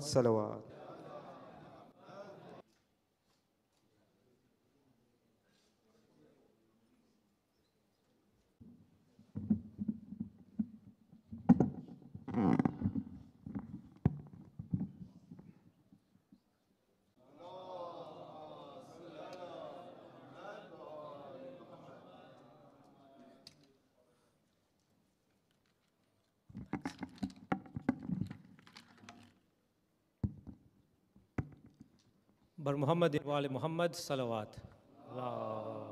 salawat. Bar Muhammad wa ali Muhammad salawat. Allah.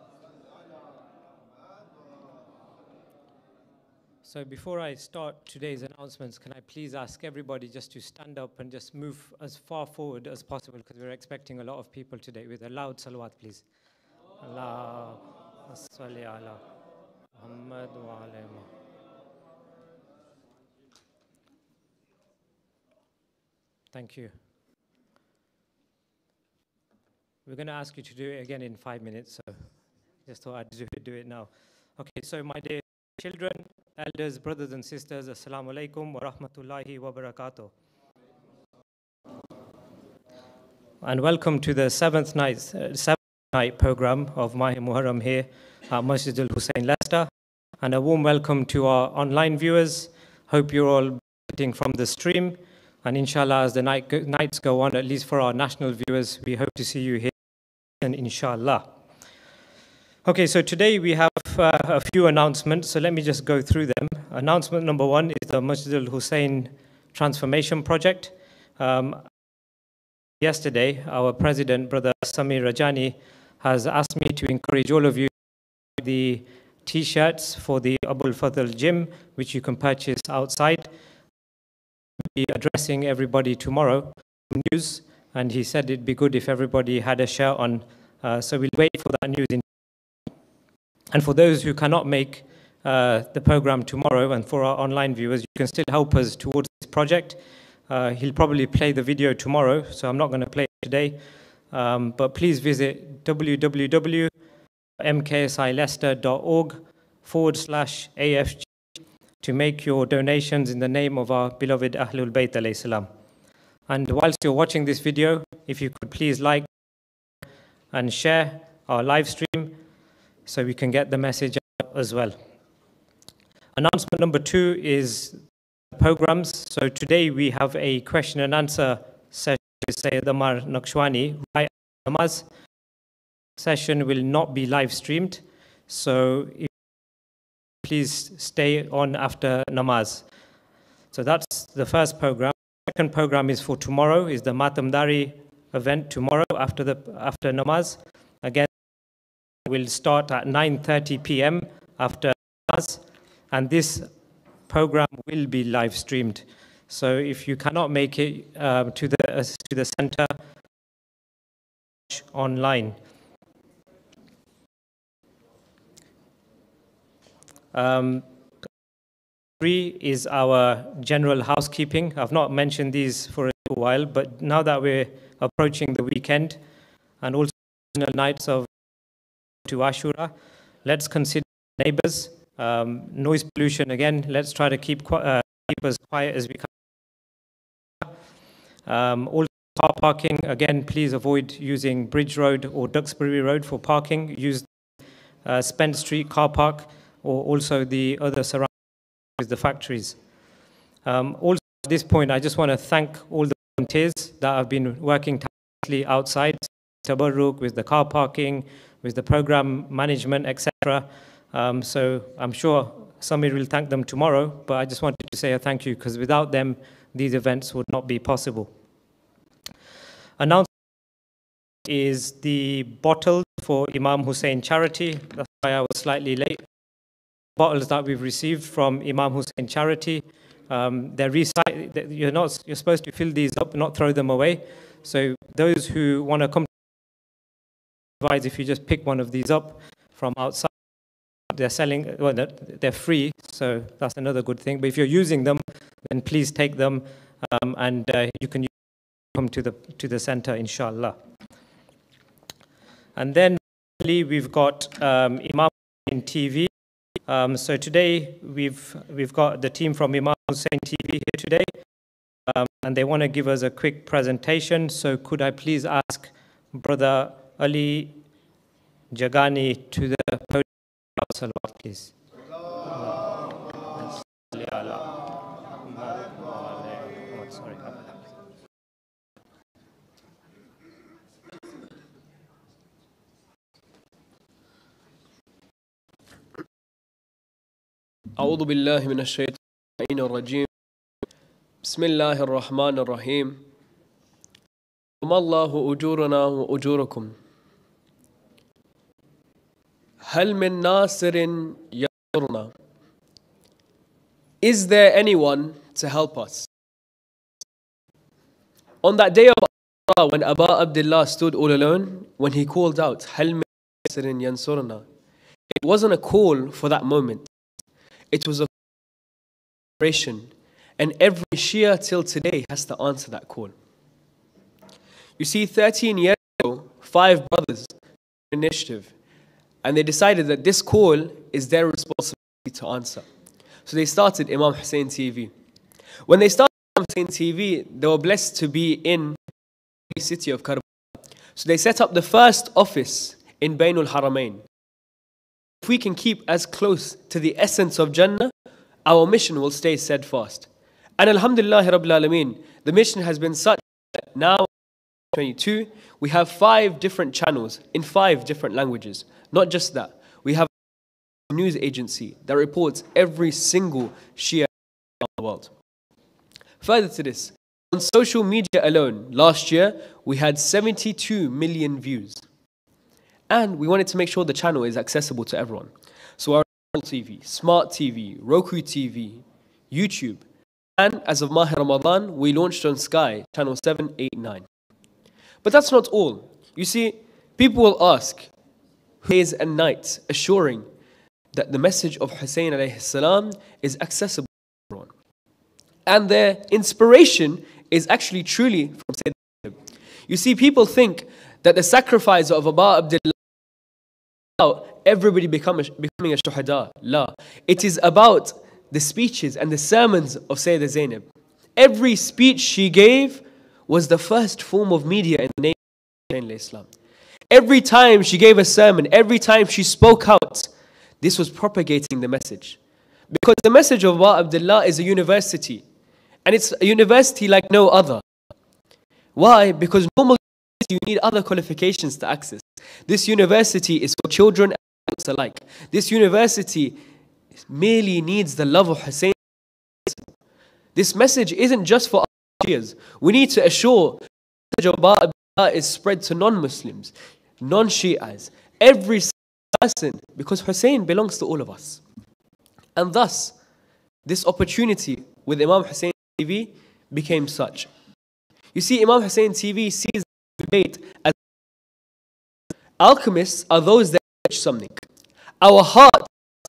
So before I start today's announcements, can I please ask everybody just to stand up and just move as far forward as possible because we're expecting a lot of people today with a loud salawat, please. Allah salli ala Muhammad wa ali Muhammad. Thank you. We're going to ask you to do it again in 5 minutes, so just thought I'd do it now. Okay, so my dear children, elders, brothers and sisters, Assalamu alaikum wa rahmatullahi wa barakatuh. And welcome to the seventh night program of Mahi Muharram here at Masjid Al Hussein Leicester. And a warm welcome to our online viewers. Hope you're all benefiting from the stream. And inshallah, as the nights go on, at least for our national viewers, we hope to see you here, and inshallah. Okay, so today we have a few announcements, so let me just go through them. Announcement number one is the Masjid Al Hussein Transformation Project. Yesterday, our president, Brother Samir Rajani, has asked me to encourage all of you the t-shirts for the Abul Fadl Gym, which you can purchase outside. We'll be addressing everybody tomorrow news, and he said it'd be good if everybody had a shirt on, so we'll wait for that news. And for those who cannot make the program tomorrow, and for our online viewers, you can still help us towards this project. He'll probably play the video tomorrow, so I'm not going to play it today. But please visit www.mksileicester.org/AFG to make your donations in the name of our beloved Ahlul Bayt alayhi salam. And whilst you're watching this video, if you could please like and share our live stream so we can get the message out as well. Announcement number two is programs. So today we have a question and answer session with Sayyid Amar Naqshwani right after namaz. Session will not be live streamed, so please stay on after namaz. So that's the first program. Second program is for tomorrow, is the Matamdari event tomorrow after namaz. Again, we'll start at 9:30 p.m. after namaz, and this program will be live streamed. So if you cannot make it to the center, online. Three is our general housekeeping. I've not mentioned these for a while, but now that we're approaching the weekend and also nights of to Ashura, let's consider neighbors. Noise pollution, again, let's try to keep as quiet as we can. Also car parking, again, please avoid using Bridge Road or Duxbury Road for parking. Use Spence Street car park or also the other surroundings with the factories. Also at this point, I just want to thank all the volunteers that have been working tirelessly outside, Tabarruk, with the car parking, with the program management, etc. So I'm sure Samir will thank them tomorrow, but I just wanted to say a thank you because without them, these events would not be possible. Announcement is the bottles for Imam Hussein Charity. That's why I was slightly late. Bottles that we've received from Imam Hussein Charity. They're recycled. You're supposed to fill these up, not throw them away. So those who want to come, advise if you just pick one of these up from outside. They're selling, well, they're free, so that's another good thing. But if you're using them, then please take them, and you can come to the center, inshallah. And then we've got Imam Hussein TV. So today we've got the team from Imam Hussein TV here today. and they want to give us a quick presentation. So could I please ask Brother Ali Jagani to the podium, please. أعوذ بالله من الشيطان الرجيم بسم الله الرحمن الرحيم وما الله أجورنا وأجوركم هل من ناصر ينصرنا. Is there anyone to help us? On that day of Allah, when Abu Abdullah stood all alone, when he called out هل من ناصر ينصرنا, it wasn't a call for that moment. It was a celebration, and every Shia till today has to answer that call. You see, 13 years ago, 5 brothers took an initiative, and they decided that this call is their responsibility to answer. So they started Imam Hussein TV. When they started Imam Hussein TV, they were blessed to be in the city of Karbala. So they set up the first office in Bainul Haramain. If we can keep as close to the essence of Jannah, our mission will stay steadfast. And Alhamdulillah Rabbil Alameen, the mission has been such that now, 22, we have 5 different channels in 5 different languages. Not just that, we have a news agency that reports every single Shia around the world. Further to this, on social media alone, last year, we had 72 million views. And we wanted to make sure the channel is accessible to everyone. So our TV, Smart TV, Roku TV, YouTube, and as of Maha Ramadan, we launched on Sky, channel 7, 8, 9. But that's not all. You see, people will ask, days and nights, assuring that the message of Hussein alayhi salam is accessible to everyone. And their inspiration is actually truly from Sayyidina. You see, people think that the sacrifice of Abu Abdullah everybody becoming a shuhada. La. It is about the speeches and the sermons of Sayyidah Zainab. Every speech she gave was the first form of media in the name of Islam. Every time she gave a sermon, every time she spoke out, this was propagating the message. Because the message of Abu Abdullah is a university. And it's a university like no other. Why? Because normally you need other qualifications to access. This university is for children and adults alike. This university merely needs the love of Hussein. This message isn't just for Shias. We need to assure the message of Abdullah is spread to non-Muslims, non-Shias, every person, because Hussein belongs to all of us. And thus, this opportunity with Imam Hussein TV became such. You see, Imam Hussein TV sees the debate as alchemists are those that enrich something. Our heart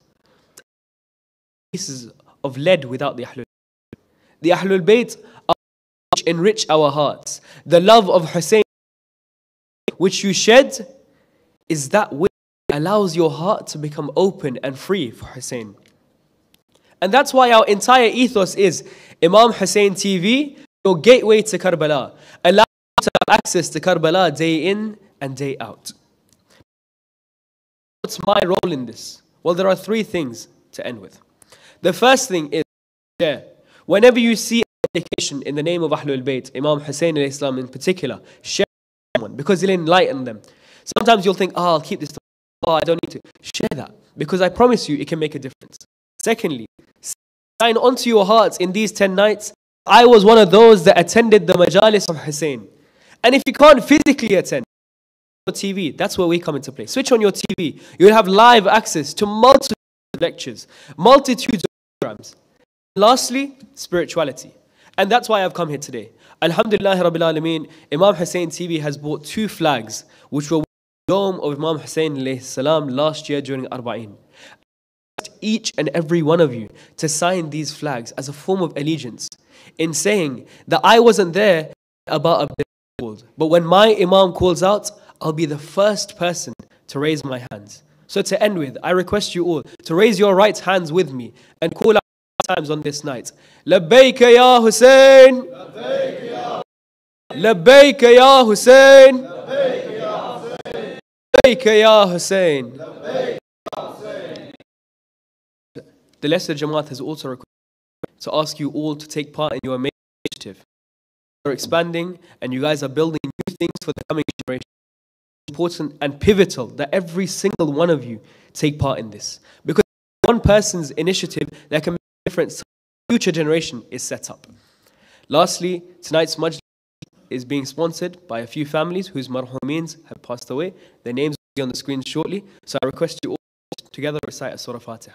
pieces of lead without the Ahlul Bayt. The Ahlul Bayt are which enrich our hearts. The love of Hussein which you shed is that which allows your heart to become open and free for Hussein. And that's why our entire ethos is Imam Hussein TV, your gateway to Karbala. Allow you to have access to Karbala day in and day out. What's my role in this? Well, there are 3 things to end with. The first thing is share. Whenever you see a dedication in the name of Ahlul Bayt, Imam Hussein al-Islam in particular, share someone because it'll enlighten them. Sometimes you'll think, I'll keep this to I don't need to. Share that because I promise you it can make a difference. Secondly, sign onto your hearts in these 10 nights. I was one of those that attended the majalis of Hussein. And if you can't physically attend, TV, that's where we come into play. Switch on your TV. You'll have live access to multitudes of lectures, multitudes of programs. Lastly, spirituality. And that's why I've come here today. Alhamdulillah Rabbil Alameen, Imam Hussein TV has bought 2 flags, which were the dome of Imam Hussein alayhi salam last year during Arba'in. Each and every one of you to sign these flags as a form of allegiance in saying that I wasn't there about a called, but when my Imam calls out, I'll be the first person to raise my hands. So to end with, I request you all to raise your right hands with me and call out times on this night. لبيك يا حسين لبيك يا حسين لبيك يا حسين. The Lesser Jamaat has also requested to ask you all to take part in your main initiative. You're expanding and you guys are building new things for the coming generation. It's important and pivotal that every single one of you take part in this. Because one person's initiative that can make a difference to the future generation is set up. Lastly, tonight's majlis is being sponsored by a few families whose marhumeens have passed away. Their names will be on the screen shortly. So I request you all together recite Surah Fatiha.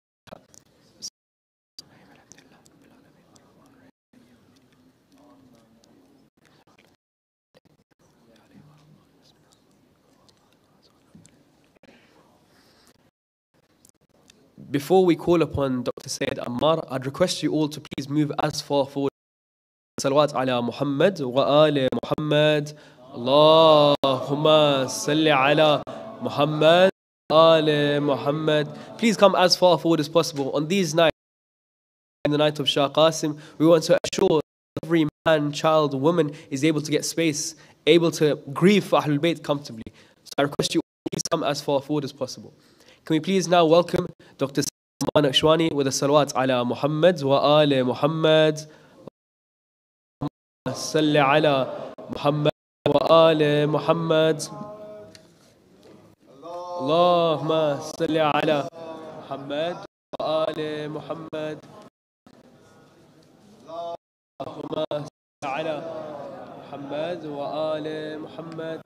Before we call upon Dr. Sayyid Ammar, I'd request you all to please move as far forward. Salawat ala Muhammad wa ali Muhammad. Allahumma salli ala Muhammad wa ali Muhammad. Please come as far forward as possible. On these nights, in the night of Shah Qasim, we want to assure every man, child, woman is able to get space, able to grieve for Ahlul Bayt comfortably. So I request you all, please come as far forward as possible. Can we please now welcome Dr. Ammar Nakshwani with a salawat ala Muhammad wa ali Muhammad. Salli ala Muhammad wa ali Muhammad. Allahumma salli ala Muhammad wa ali Muhammad. Allahumma salli ala Muhammad wa ali Muhammad.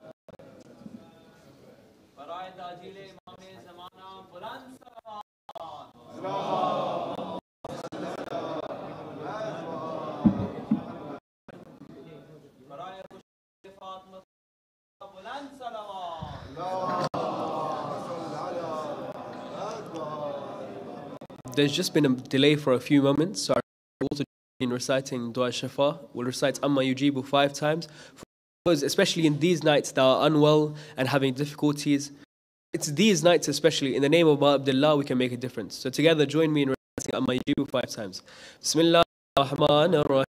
There's just been a delay for a few moments, so I'm also in reciting Dua Shafa. We'll recite Amma Yujibu 5 times. For those, especially in these nights that are unwell and having difficulties, it's these nights especially, in the name of Abdullah, we can make a difference. So together, join me in reciting Amma Yujibu 5 times. Bismillah ar-Rahman ar-Rahim.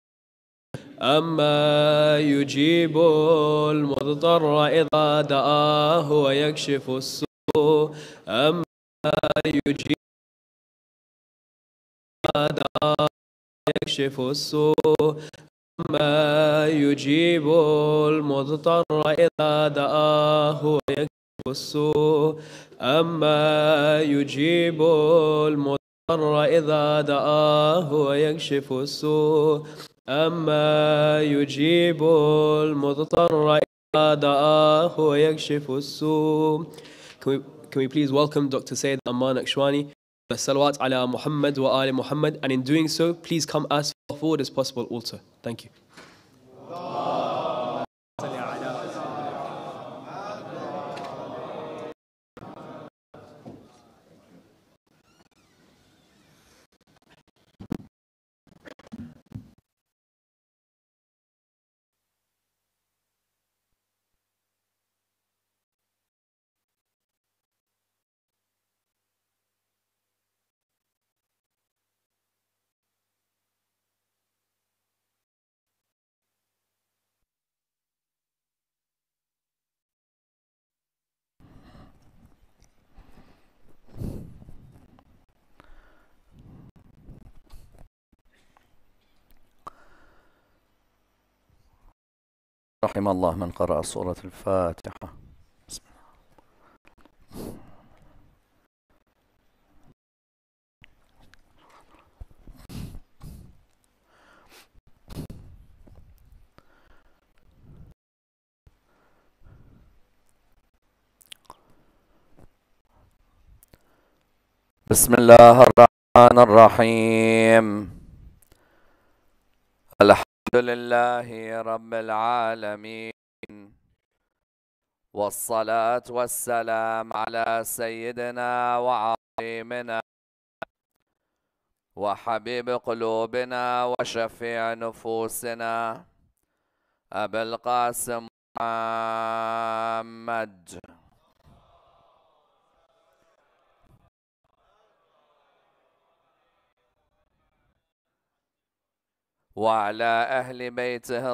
أما يجيب المضطر إذا دعاه ويكشف السوء أما يجيب يكشف السوء أما يجيب المضطر إذا دعاه ويكشف السوء أما يجيب المضطر إذا دعاه ويكشف السوء أما يجيب المضطر إذا دعاه ويكشف السوء. Can we please welcome Dr. Sayyid Ammar Nakshwani, the salawat ala Muhammad wa ali Muhammad, and in doing so, please come as far forward as possible also. Thank you. رحم الله من قرأ سورة الفاتحة. بسم الله الرحمن الرحيم. الحمد لله رب العالمين، والصلاة والسلام على سيدنا وعظيمنا وحبيب قلوبنا وشفيع نفوسنا أبي القاسم محمد. وعلى أهل بيته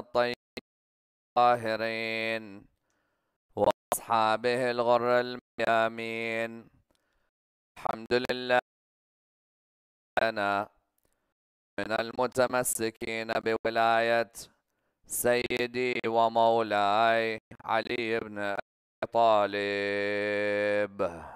الطاهرين وأصحابه الغر الميامين. الحمد لله لنا من المتمسكين بولاية سيدي ومولاي علي بن أبي طالب.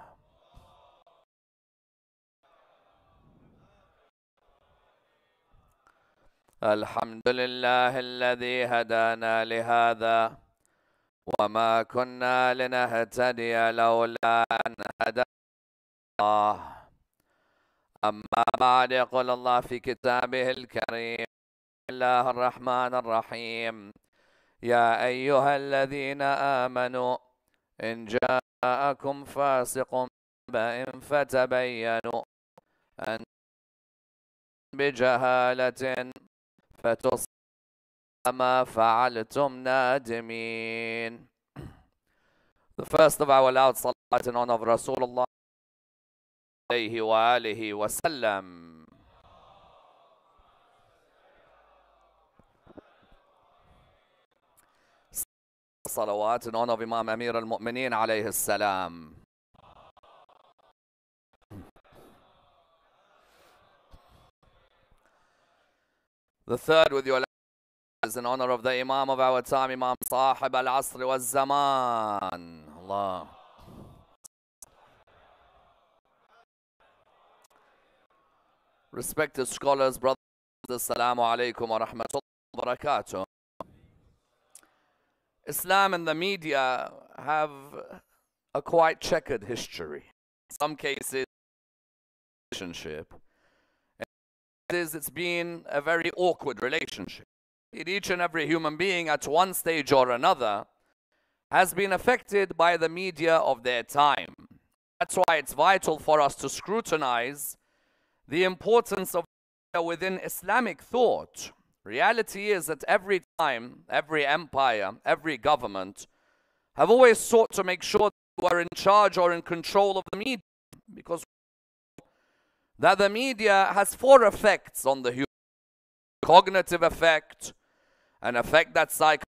الحمد لله الذي هدانا لهذا وما كنا لنهتدي لولا أن هدانا الله. أما بعد، يقول الله في كتابه الكريم: بسم الله الرحمن الرحيم. يا أيها الذين آمنوا إن جاءكم فاسق بنبأ فتبينوا أن بجهالة فتصبحوا ما فعلتم نادمين. The first of our loud salat in honor of Rasulullah alayhi wa alihi wa sallam. Salawat in honor of Imam Amir al-Mu'mineen alayhi salam. The third with your is in honor of the Imam of our time, Imam Sahib al-Asr wal-Zaman. Allah. Respected scholars, brothers, assalamu alaikum wa rahmatullahi wa barakatuh. Islam and the media have a quite checkered history. In some cases, relationship. It's been a very awkward relationship. Each and every human being at one stage or another has been affected by the media of their time. That's why it's vital for us to scrutinize the importance of media within Islamic thought. Reality is that every time, every empire, every government have always sought to make sure that they were in charge or in control of the media, because that the media has four effects on the human: cognitive effect, an effect that's psychological,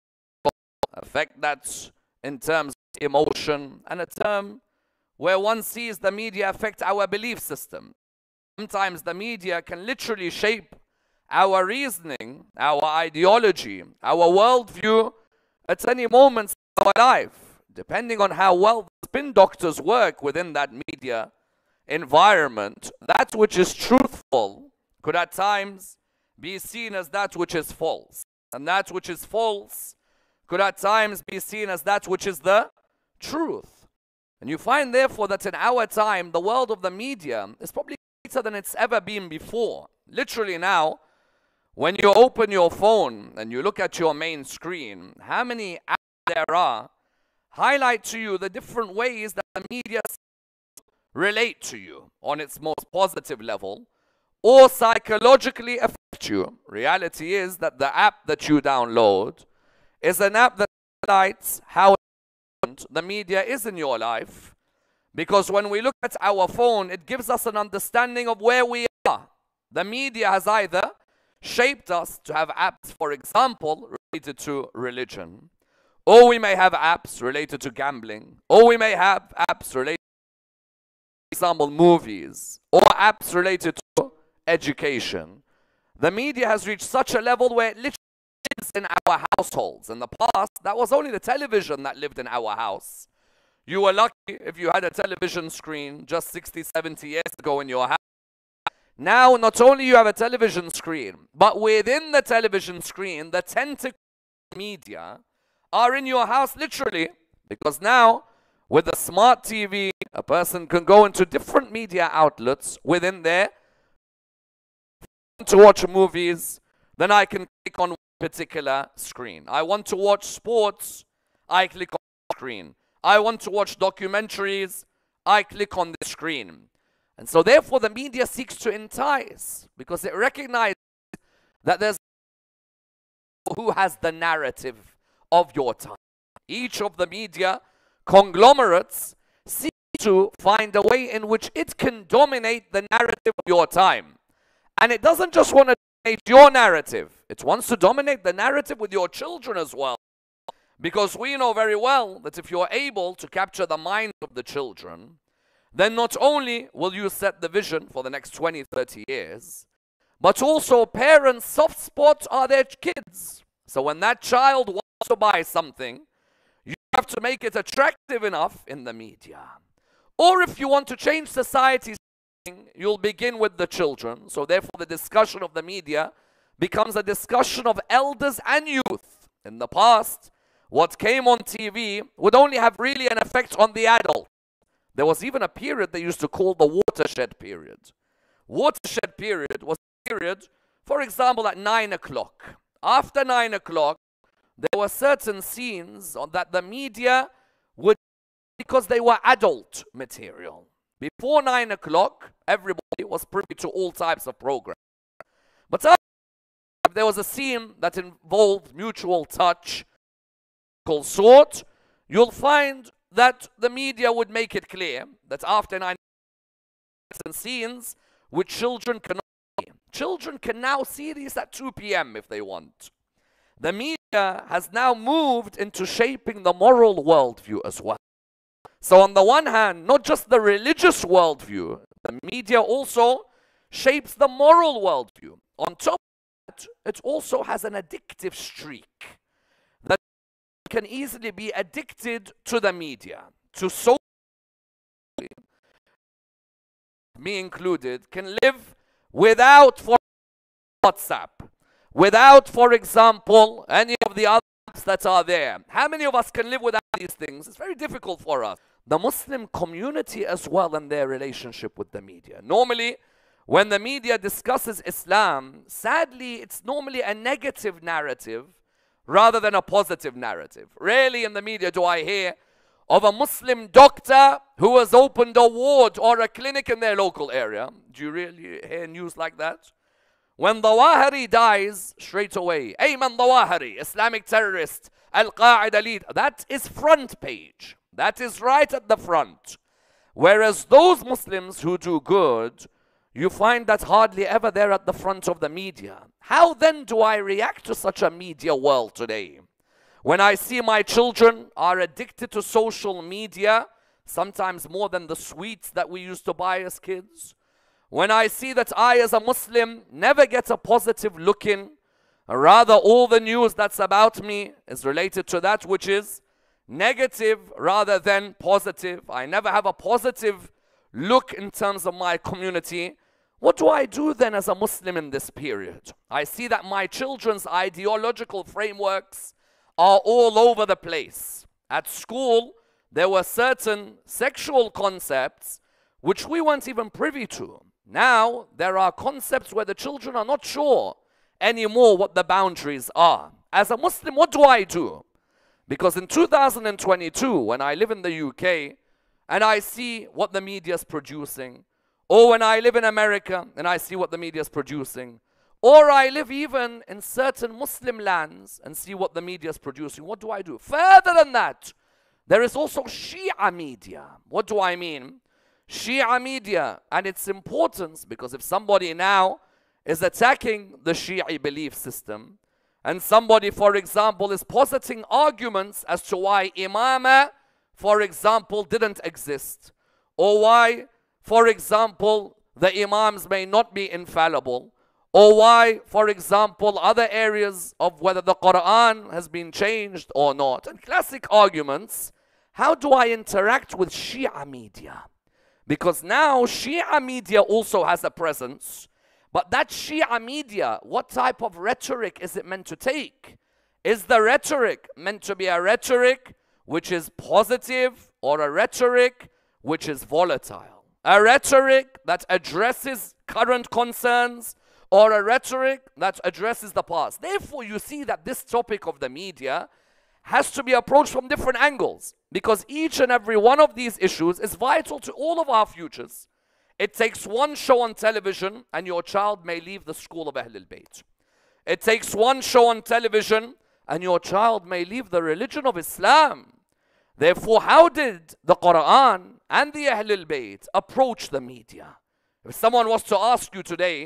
effect that's in terms of emotion, and a term where one sees the media affect our belief system. Sometimes the media can literally shape our reasoning, our ideology, our worldview at any moment of our life, depending on how well the spin doctors work within that media environment. That which is truthful could at times be seen as that which is false, and that which is false could at times be seen as that which is the truth. And you find therefore that in our time the world of the media is probably greater than it's ever been before. Literally now, when you open your phone and you look at your main screen, how many apps there are highlight to you the different ways that the media relate to you on its most positive level or psychologically affect you. Reality is that the app that you download is an app that highlights how important the media is in your life, because when we look at our phone, it gives us an understanding of where we are. The media has either shaped us to have apps, for example, related to religion, or we may have apps related to gambling, or we may have apps related to, for example, movies, or apps related to education. The media has reached such a level where it literally lives in our households. In the past, that was only the television that lived in our house. You were lucky if you had a television screen just 60, 70 years ago in your house. Now, not only you have a television screen, but within the television screen, the tentacles of media are in your house literally, because now, with a smart TV, a person can go into different media outlets within there to watch movies. Then I can click on one particular screen. I want to watch sports, I click on the screen. I want to watch documentaries, I click on the screen. And so therefore the media seeks to entice, because it recognizes that there's who has the narrative of your time. Each of the media conglomerates seek to find a way in which it can dominate the narrative of your time. And it doesn't just want to dominate your narrative, It wants to dominate the narrative with your children as well. Because we know very well that if you're able to capture the minds of the children, then not only will you set the vision for the next 20, 30 years, but also parents' soft spots are their kids. So when that child wants to buy something, you have to make it attractive enough in the media. Or if you want to change society, you'll begin with the children. So therefore the discussion of the media becomes a discussion of elders and youth. In the past, what came on TV would only have really an effect on the adult. There was even a period they used to call the watershed period. Watershed period was a period, for example, at 9 o'clock. After 9 o'clock, there were certain scenes that the media would, because they were adult material. Before 9 o'clock, everybody was privy to all types of programs. But if there was a scene that involved mutual touch, sort, you'll find that the media would make it clear that after 9 scenes which children cannot see. Children can now see these at 2 p.m. if they want. The media has now moved into shaping the moral worldview as well. So on the one hand, not just the religious worldview, the media also shapes the moral worldview. On top of that, it also has an addictive streak. That can easily be addicted to the media, to social, me included, can live without, for WhatsApp, without, for example, any of the other apps that are there. How many of us can live without these things? It's very difficult for us. The Muslim community as well and their relationship with the media. Normally, when the media discusses Islam, sadly, it's normally a negative narrative rather than a positive narrative. Rarely in the media do I hear of a Muslim doctor who has opened a ward or a clinic in their local area. Do you really hear news like that? When Zawahiri dies, straight away, Ayman Zawahiri, Islamic terrorist, Al-Qaeda lead, that is front page. That is right at the front. Whereas those Muslims who do good, you find that hardly ever they're at the front of the media. How then do I react to such a media world today? When I see my children are addicted to social media, sometimes more than the sweets that we used to buy as kids. When I see that I as a Muslim never get a positive look in, rather all the news that's about me is related to that which is negative rather than positive. I never have a positive look in terms of my community. What do I do then as a Muslim in this period? I see that my children's ideological frameworks are all over the place. At school, there were certain sexual concepts which we weren't even privy to. Now, there are concepts where the children are not sure anymore what the boundaries are. As a Muslim, what do I do? Because in 2022, when I live in the UK and I see what the media is producing, or when I live in America and I see what the media is producing, or I live even in certain Muslim lands and see what the media is producing, what do I do? Further than that, there is also Shia media. What do I mean? Shia media and its importance, because if somebody now is attacking the Shia belief system, and somebody, for example, is positing arguments as to why Imamah, for example, didn't exist, or why, for example, the Imams may not be infallible, or why, for example, other areas of whether the Quran has been changed or not, and classic arguments, how do I interact with Shia media? Because now Shia media also has a presence. But that Shia media, what type of rhetoric is it meant to take? Is the rhetoric meant to be a rhetoric which is positive or a rhetoric which is volatile? A rhetoric that addresses current concerns or a rhetoric that addresses the past? Therefore, you see that this topic of the media has to be approached from different angles, because each and every one of these issues is vital to all of our futures. It takes one show on television and your child may leave the school of Ahlul Bayt. It takes one show on television and your child may leave the religion of Islam. Therefore, how did the Quran and the Ahlul Bayt approach the media? If someone was to ask you today,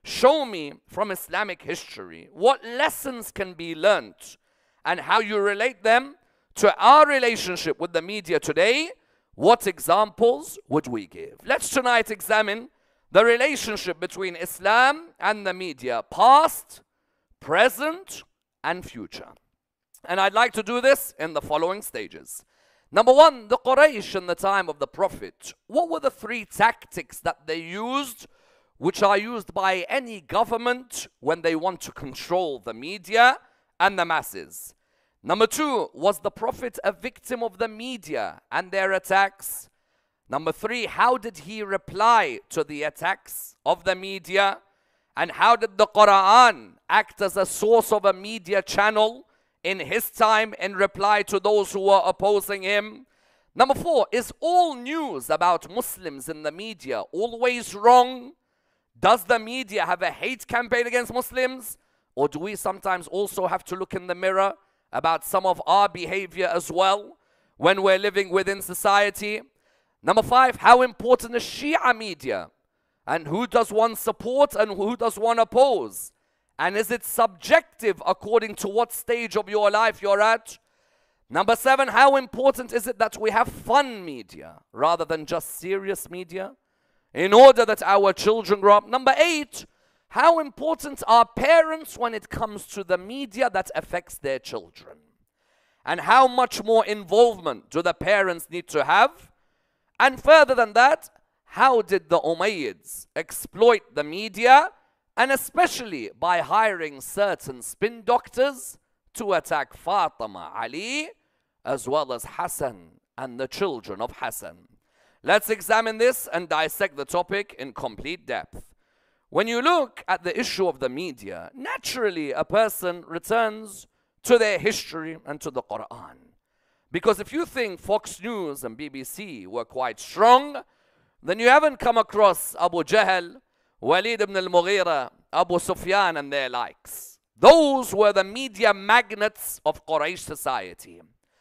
show me from Islamic history what lessons can be learnt and how you relate them to our relationship with the media today. What examples would we give? Let's tonight examine the relationship between Islam and the media, past, present, and future. And I'd like to do this in the following stages. Number one, the Quraysh in the time of the Prophet. What were the three tactics that they used, which are used by any government when they want to control the media and the masses? Number two, was the Prophet a victim of the media and their attacks? Number three, how did he reply to the attacks of the media? And how did the Quran act as a source of a media channel in his time in reply to those who were opposing him? Number four, is all news about Muslims in the media always wrong? Does the media have a hate campaign against Muslims? Or do we sometimes also have to look in the mirror about some of our behavior as well when we're living within society? Number five, how important is Shia media? And who does one support and who does one oppose? And is it subjective according to what stage of your life you're at? Number seven, how important is it that we have fun media rather than just serious media in order that our children grow up? Number eight, how important are parents when it comes to the media that affects their children? And how much more involvement do the parents need to have? And further than that, how did the Umayyads exploit the media, and especially by hiring certain spin doctors to attack Fatima, Ali, as well as Hassan and the children of Hassan? Let's examine this and dissect the topic in complete depth. When you look at the issue of the media, naturally a person returns to their history and to the Quran. Because if you think Fox News and BBC were quite strong, then you haven't come across Abu Jahl, Walid ibn al-Mughira, Abu Sufyan and their likes. Those were the media magnates of Quraysh society.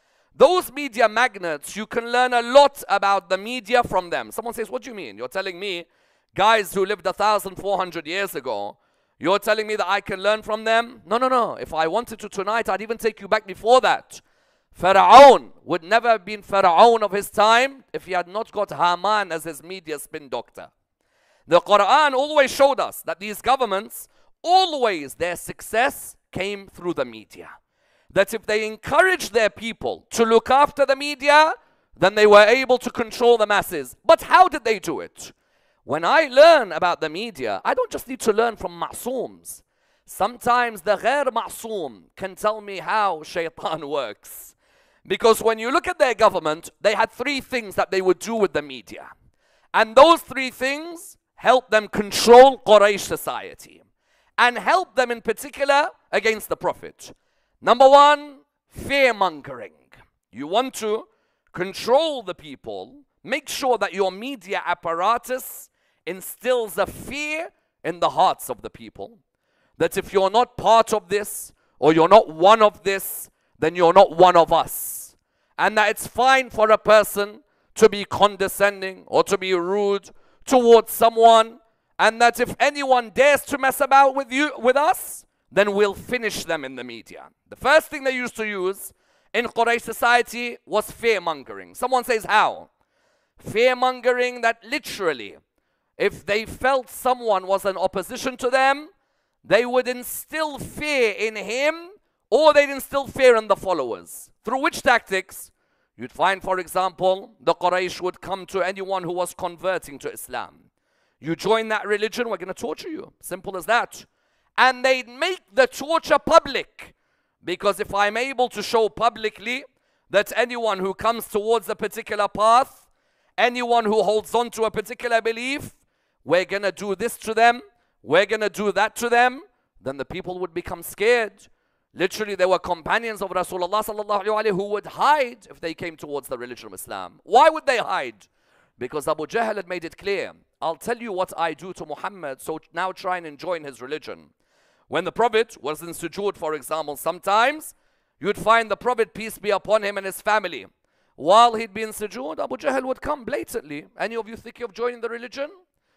Those media magnates, you can learn a lot about the media from them. Someone says, what do you mean? You're telling me guys who lived 1,400 years ago, you're telling me that I can learn from them? No, no, no. If I wanted to tonight, I'd even take you back before that. Pharaoh would never have been Pharaoh of his time if he had not got Haman as his media spin doctor. The Quran always showed us that these governments, always their success came through the media. That if they encouraged their people to look after the media, then they were able to control the masses. But how did they do it? When I learn about the media, I don't just need to learn from ma'sooms. Sometimes the ghair ma'soom can tell me how shaitan works. Because when you look at their government, they had three things that they would do with the media. And those three things help them control Quraysh society. And help them in particular against the Prophet. Number one, fear-mongering. You want to control the people. Make sure that your media apparatus instills a fear in the hearts of the people. That if you're not part of this, or you're not one of this, then you're not one of us. And that it's fine for a person to be condescending or to be rude towards someone, and that if anyone dares to mess about with us, then we'll finish them in the media. The first thing they used to use in Quraysh society was fear-mongering. Someone says, how? Fear-mongering that literally, if they felt someone was in opposition to them, they would instill fear in him, or they'd instill fear in the followers. Through which tactics? You'd find, for example, the Quraysh would come to anyone who was converting to Islam. You join that religion, we're going to torture you. Simple as that. And they'd make the torture public. Because if I'm able to show publicly that anyone who comes towards a particular path, anyone who holds on to a particular belief, we're going to do this to them, we're going to do that to them, then the people would become scared. Literally, there were companions of Rasulullah sallallahu alaihi wasallam who would hide if they came towards the religion of Islam. Why would they hide? Because Abu Jahl had made it clear, I'll tell you what I do to Muhammad, so now try and join his religion. When the Prophet was in sujood, for example, sometimes you'd find the Prophet, peace be upon him, and his family. While he'd be in sujood, Abu Jahl would come blatantly. Any of you thinking of joining the religion?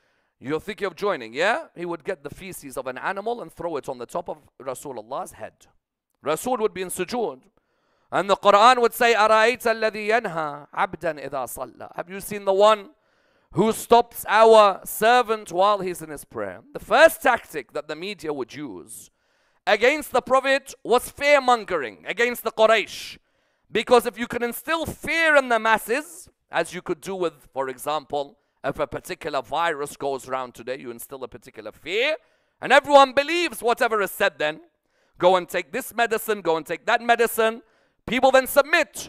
You're thinking of joining, yeah? He would get the feces of an animal and throw it on the top of Rasulullah's head. Rasul would be in sujood. And the Quran would say, أَرَأَيْتَ الَّذِي يَنْهَى عَبْدًا إِذَا صَلَّى. Have you seen the one who stops our servant while he's in his prayer? The first tactic that the media would use against the Prophet was fear-mongering against the Quraysh. Because if you can instill fear in the masses, as you could do with, for example, if a particular virus goes around today, you instill a particular fear, and everyone believes whatever is said then. Go and take this medicine, go and take that medicine. People then submit.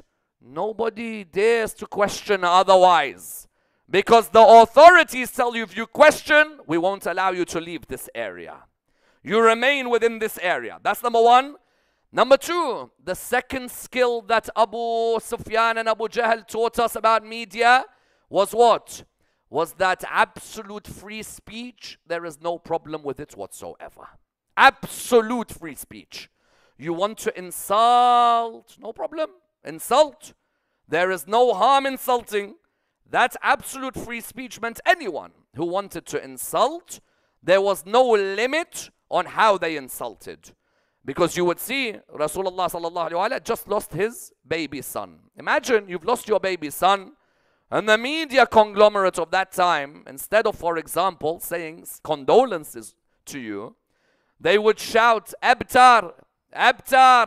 Nobody dares to question otherwise. Because the authorities tell you, if you question, we won't allow you to leave this area. You remain within this area. That's number one. Number two, the second skill that Abu Sufyan and Abu Jahl taught us about media was what? Was that absolute free speech. There is no problem with it whatsoever. Absolute free speech. You want to insult, no problem. Insult. There is no harm insulting. That absolute free speech meant anyone who wanted to insult, there was no limit on how they insulted. Because you would see Rasulullah sallallahu alaihi wasallam just lost his baby son. Imagine you've lost your baby son, and the media conglomerate of that time, instead of, for example, saying condolences to you, they would shout, Abtar, Abtar,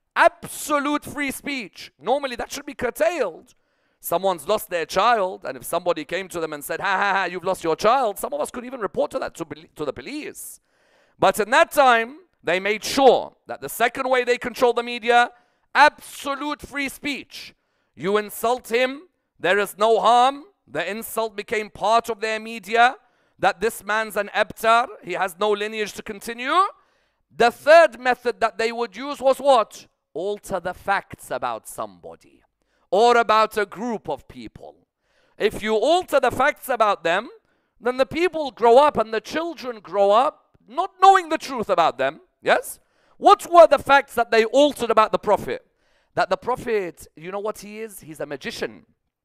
absolute free speech. Normally that should be curtailed. Someone's lost their child, and if somebody came to them and said, ha ha ha, you've lost your child, some of us could even report to the police. But in that time, they made sure that the second way they control the media, absolute free speech. You insult him, there is no harm. The insult became part of their media, that this man's an abtar, he has no lineage to continue. The third method that they would use was what? Alter the facts about somebody or about a group of people. If you alter the facts about them, then the people grow up and the children grow up not knowing the truth about them. Yes? What were the facts that they altered about the Prophet? That the Prophet, you know what he is? He's a magician.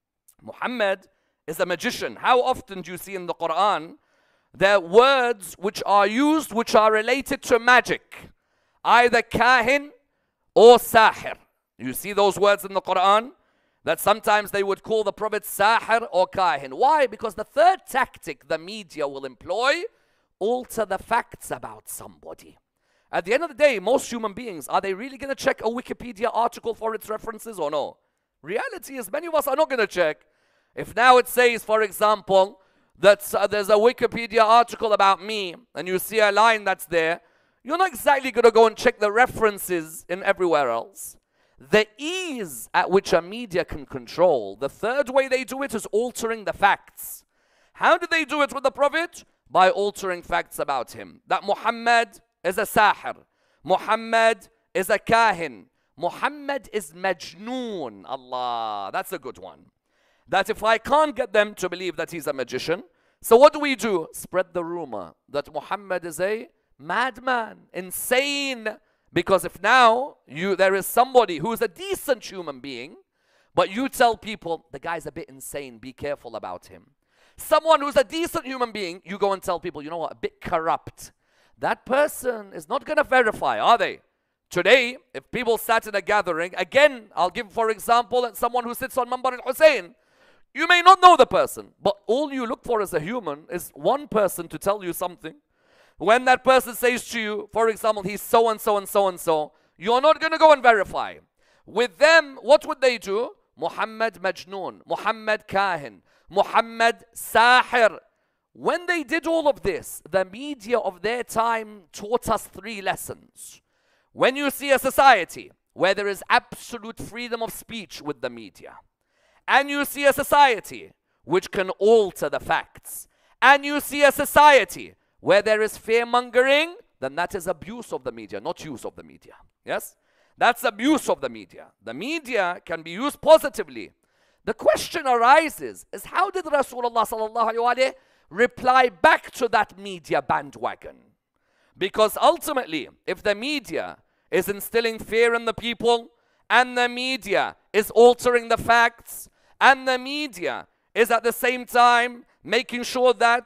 Muhammad is a magician. How often do you see in the Quran there are words which are used which are related to magic? Either kahin or sahir. You see those words in the Quran? That sometimes they would call the Prophet sahir or kahin. Why? Because the third tactic the media will employ, alter the facts about somebody. At the end of the day, most human beings, are they really going to check a Wikipedia article for its references or no? Reality is many of us are not going to check. If now it says, for example, that there's a Wikipedia article about me, and you see a line that's there, you're not exactly going to go and check the references in everywhere else. The ease at which a media can control, the third way they do it is altering the facts. How did they do it with the Prophet? By altering facts about him. That Muhammad is a sahir. Muhammad is a kahin. Muhammad is majnoon. Allah, that's a good one. That if I can't get them to believe that he's a magician, so what do? Spread the rumor that Muhammad is a madman, insane. Because if now there is somebody who is a decent human being, but you tell people, the guy's a bit insane, be careful about him. Someone who's a decent human being, you go and tell people, you know what, a bit corrupt. That person is not going to verify, are they? Today, if people sat in a gathering, again, I'll give, for example, someone who sits on Mambar al-Hussein. You may not know the person, but all you look for as a human is one person to tell you something. When that person says to you, for example, he's so-and-so and so-and-so, you're not going to go and verify. With them, what would they do? Muhammad Majnoon, Muhammad Kahin, Muhammad Sahir. When they did all of this, the media of their time taught us 3 lessons. When you see a society where there is absolute freedom of speech with the media, and you see a society which can alter the facts, and you see a society where there is fear-mongering, then that is abuse of the media, not use of the media. Yes? That's abuse of the media. The media can be used positively. The question arises is how did Rasulullah sallallahu alaihi wasallam reply back to that media bandwagon? Because ultimately, if the media is instilling fear in the people, and the media is altering the facts, and the media is at the same time making sure that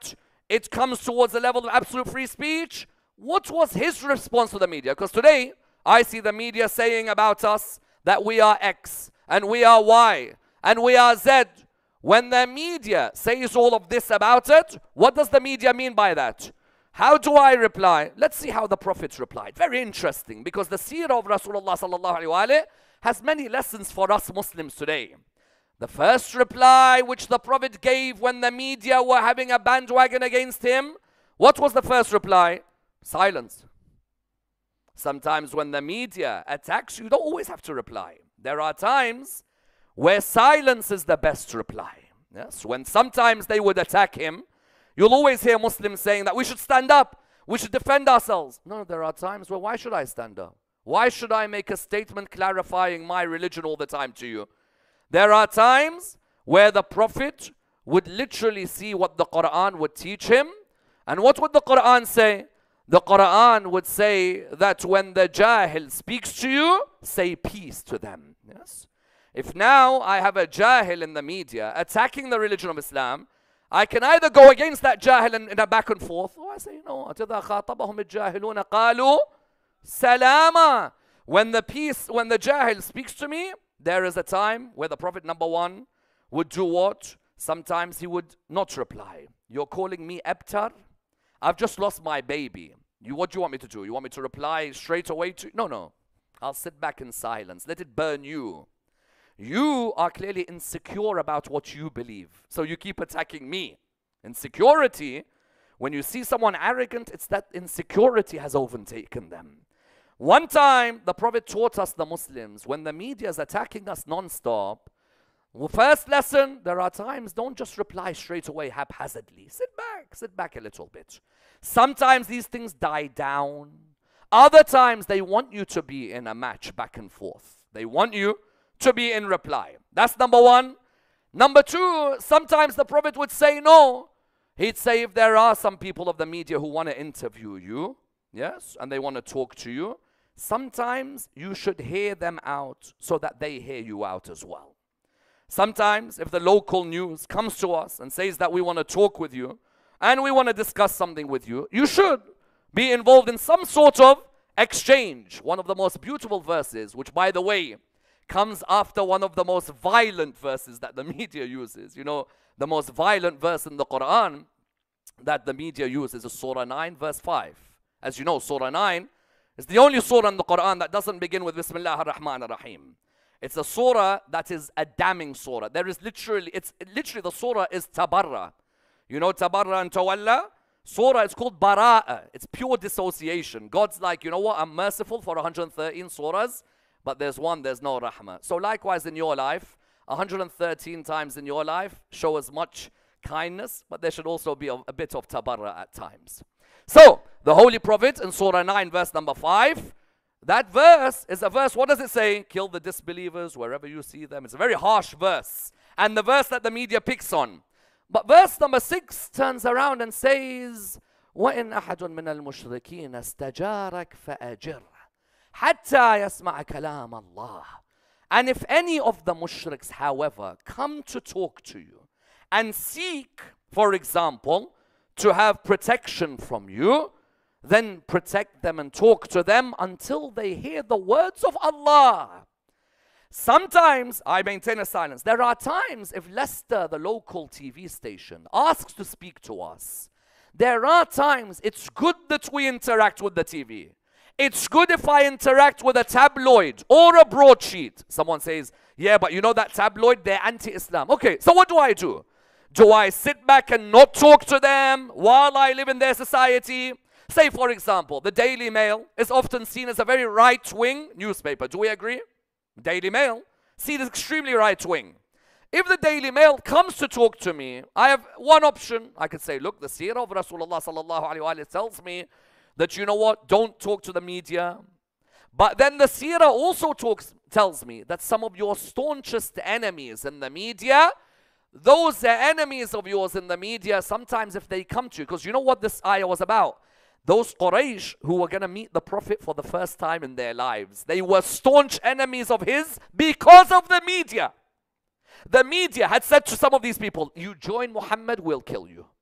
it comes towards the level of absolute free speech, what was his response to the media? Because today, I see the media saying about us that we are X, and we are Y, and we are Z. When the media says all of this about it, what does the media mean by that? How do I reply? Let's see how the Prophet replied. Very interesting, because the seerah of Rasulullah sallallahu alaihi wasallam has many lessons for us Muslims today. The first reply which the Prophet gave when the media were having a bandwagon against him, what was the first reply? Silence. Sometimes when the media attacks you, you don't always have to reply. There are times where silence is the best reply. Yes, when sometimes they would attack him, you'll always hear Muslims saying that we should stand up, we should defend ourselves. No, there are times where why should I stand up? Why should I make a statement clarifying my religion all the time to you? There are times where the Prophet would literally see what the Quran would teach him. And what would the Quran say? The Quran would say that when the Jahil speaks to you, say peace to them. Yes. If now I have a Jahil in the media attacking the religion of Islam, I can either go against that Jahil in a back and forth, or I say, no, أَتِذَا خَاطَبَهُمِ الْجَاهِلُونَ قَالُوا سَلَامًا. When the Jahil speaks to me, there is a time where the Prophet, number one, would do what? Sometimes he would not reply. You're calling me Abtar? I've just lost my baby. What do you want me to do? You want me to reply straight away to? No. I'll sit back in silence. Let it burn you. You are clearly insecure about what you believe. So you keep attacking me. Insecurity, when you see someone arrogant, it's that insecurity has overtaken them. One time, the Prophet taught us, the Muslims, when the media is attacking us non-stop, first lesson, there are times, don't just reply straight away haphazardly. Sit back a little bit. Sometimes these things die down. Other times, they want you to be in a match back and forth. They want you to be in reply. That's number one. Number two, sometimes the Prophet would say no. He'd say if there are some people of the media who want to interview you, yes, and they want to talk to you, sometimes you should hear them out so that they hear you out as well. Sometimes if the local news comes to us and says that we want to talk with you and we want to discuss something with you, you should be involved in some sort of exchange. One of the most beautiful verses, which by the way, comes after one of the most violent verses that the media uses. You know, the most violent verse in the Quran that the media uses is Surah 9 verse 5. As you know, Surah 9 is the only surah in the Quran that doesn't begin with Bismillah ar-Rahman ar-Rahim. It's a surah that is a damning surah. There is literally, the surah is Tabarra. You know Tabarra and Tawalla? Surah is called Bara'a. It's pure dissociation. God's like, you know what, I'm merciful for 113 surahs, but there's one, there's no rahmah. So likewise in your life, 113 times in your life, show as much kindness, but there should also be a bit of tabarra at times. So, the Holy Prophet in Surah 9 verse number 5, that verse is a verse, what does it say? Kill the disbelievers wherever you see them. It's a very harsh verse, and the verse that the media picks on. But verse number 6 turns around and says, وَإِنْ أَحَدٌ مِّنَ الْمُشْرِكِينَ اسْتَجَارَكَ فَأَجِرْهُ حَتَّى يَسْمَعَ كَلَامَ اللَّهِ. And if any of the mushriks, however, come to talk to you and seek, for example, to have protection from you, then protect them and talk to them until they hear the words of Allah. Sometimes I maintain a silence. There are times if Leicester, the local TV station, asks to speak to us, there are times it's good that we interact with the TV. It's good if I interact with a tabloid or a broadsheet. Someone says, yeah, but you know that tabloid, they're anti-Islam. Okay, so what do? Do I sit back and not talk to them while I live in their society? Say, for example, the Daily Mail is often seen as a very right-wing newspaper. Do we agree? Daily Mail, seen as extremely right-wing. If the Daily Mail comes to talk to me, I have one option. I could say, look, the seerah of Rasulullah sallallahu alaihi wasallam tells me that, you know what, don't talk to the media. But then the seerah also tells me that some of your staunchest enemies in the media, those enemies of yours in the media, sometimes if they come to you, because you know what this ayah was about? Those Quraysh who were going to meet the Prophet for the first time in their lives, they were staunch enemies of his because of the media. The media had said to some of these people, you join Muhammad, we'll kill you.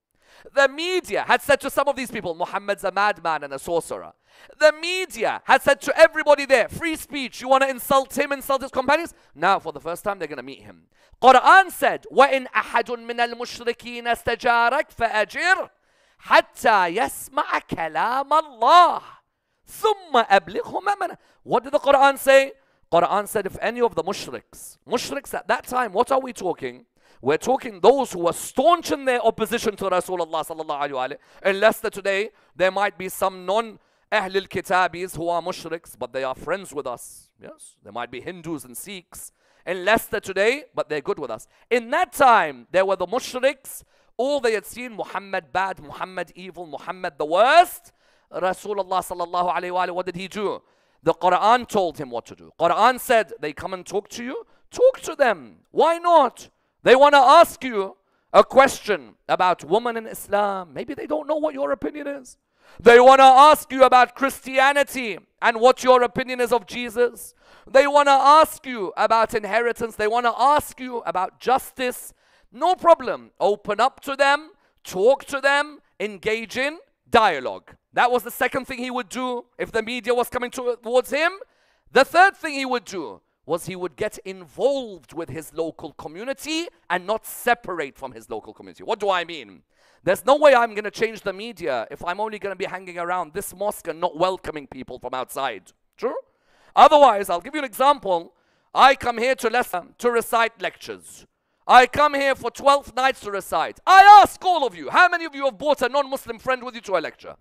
The media had said to some of these people, Muhammad's a madman and a sorcerer. The media had said to everybody there, free speech, you want to insult him, insult his companions? Now, for the first time, they're going to meet him. Quran said, وَإِنْ أَحَدٌ مِّنَ الْمُشْرِكِينَ اسْتَجَارَكَ فَأَجِرْ حَتَّى يَسْمَعَ كَلَامَ اللَّهِ ثُمَّ أَبْلِغْهُ مَأْمَنَهُ. What did the Quran say? Quran said, if any of the mushriks at that time, what are we talking? We're talking those who were staunch in their opposition to Rasulullah sallallahu alaihi wasallam. Unless that today there might be some non-Ahlul Kitabis who are mushriks, but they are friends with us. Yes, there might be Hindus and Sikhs in Leicester today, but they're good with us. In that time, there were the mushriks. All they had seen, Muhammad bad, Muhammad evil, Muhammad the worst. Rasulullah sallallahu alaihi wasallam, what did he do? The Quran told him what to do. Quran said, they come and talk to you. Talk to them. Why not? They want to ask you a question about women in Islam. Maybe they don't know what your opinion is. They want to ask you about Christianity and what your opinion is of Jesus. They want to ask you about inheritance. They want to ask you about justice. No problem. Open up to them. Talk to them. Engage in dialogue. That was the second thing he would do if the media was coming towards him. The third thing he would do was he would get involved with his local community and not separate from his local community. What do I mean? There's no way I'm going to change the media if I'm only going to be hanging around this mosque and not welcoming people from outside. True? Otherwise, I'll give you an example. I come here to Leicester to recite lectures. I come here for 12 nights to recite. I ask all of you, how many of you have brought a non-Muslim friend with you to a lecture?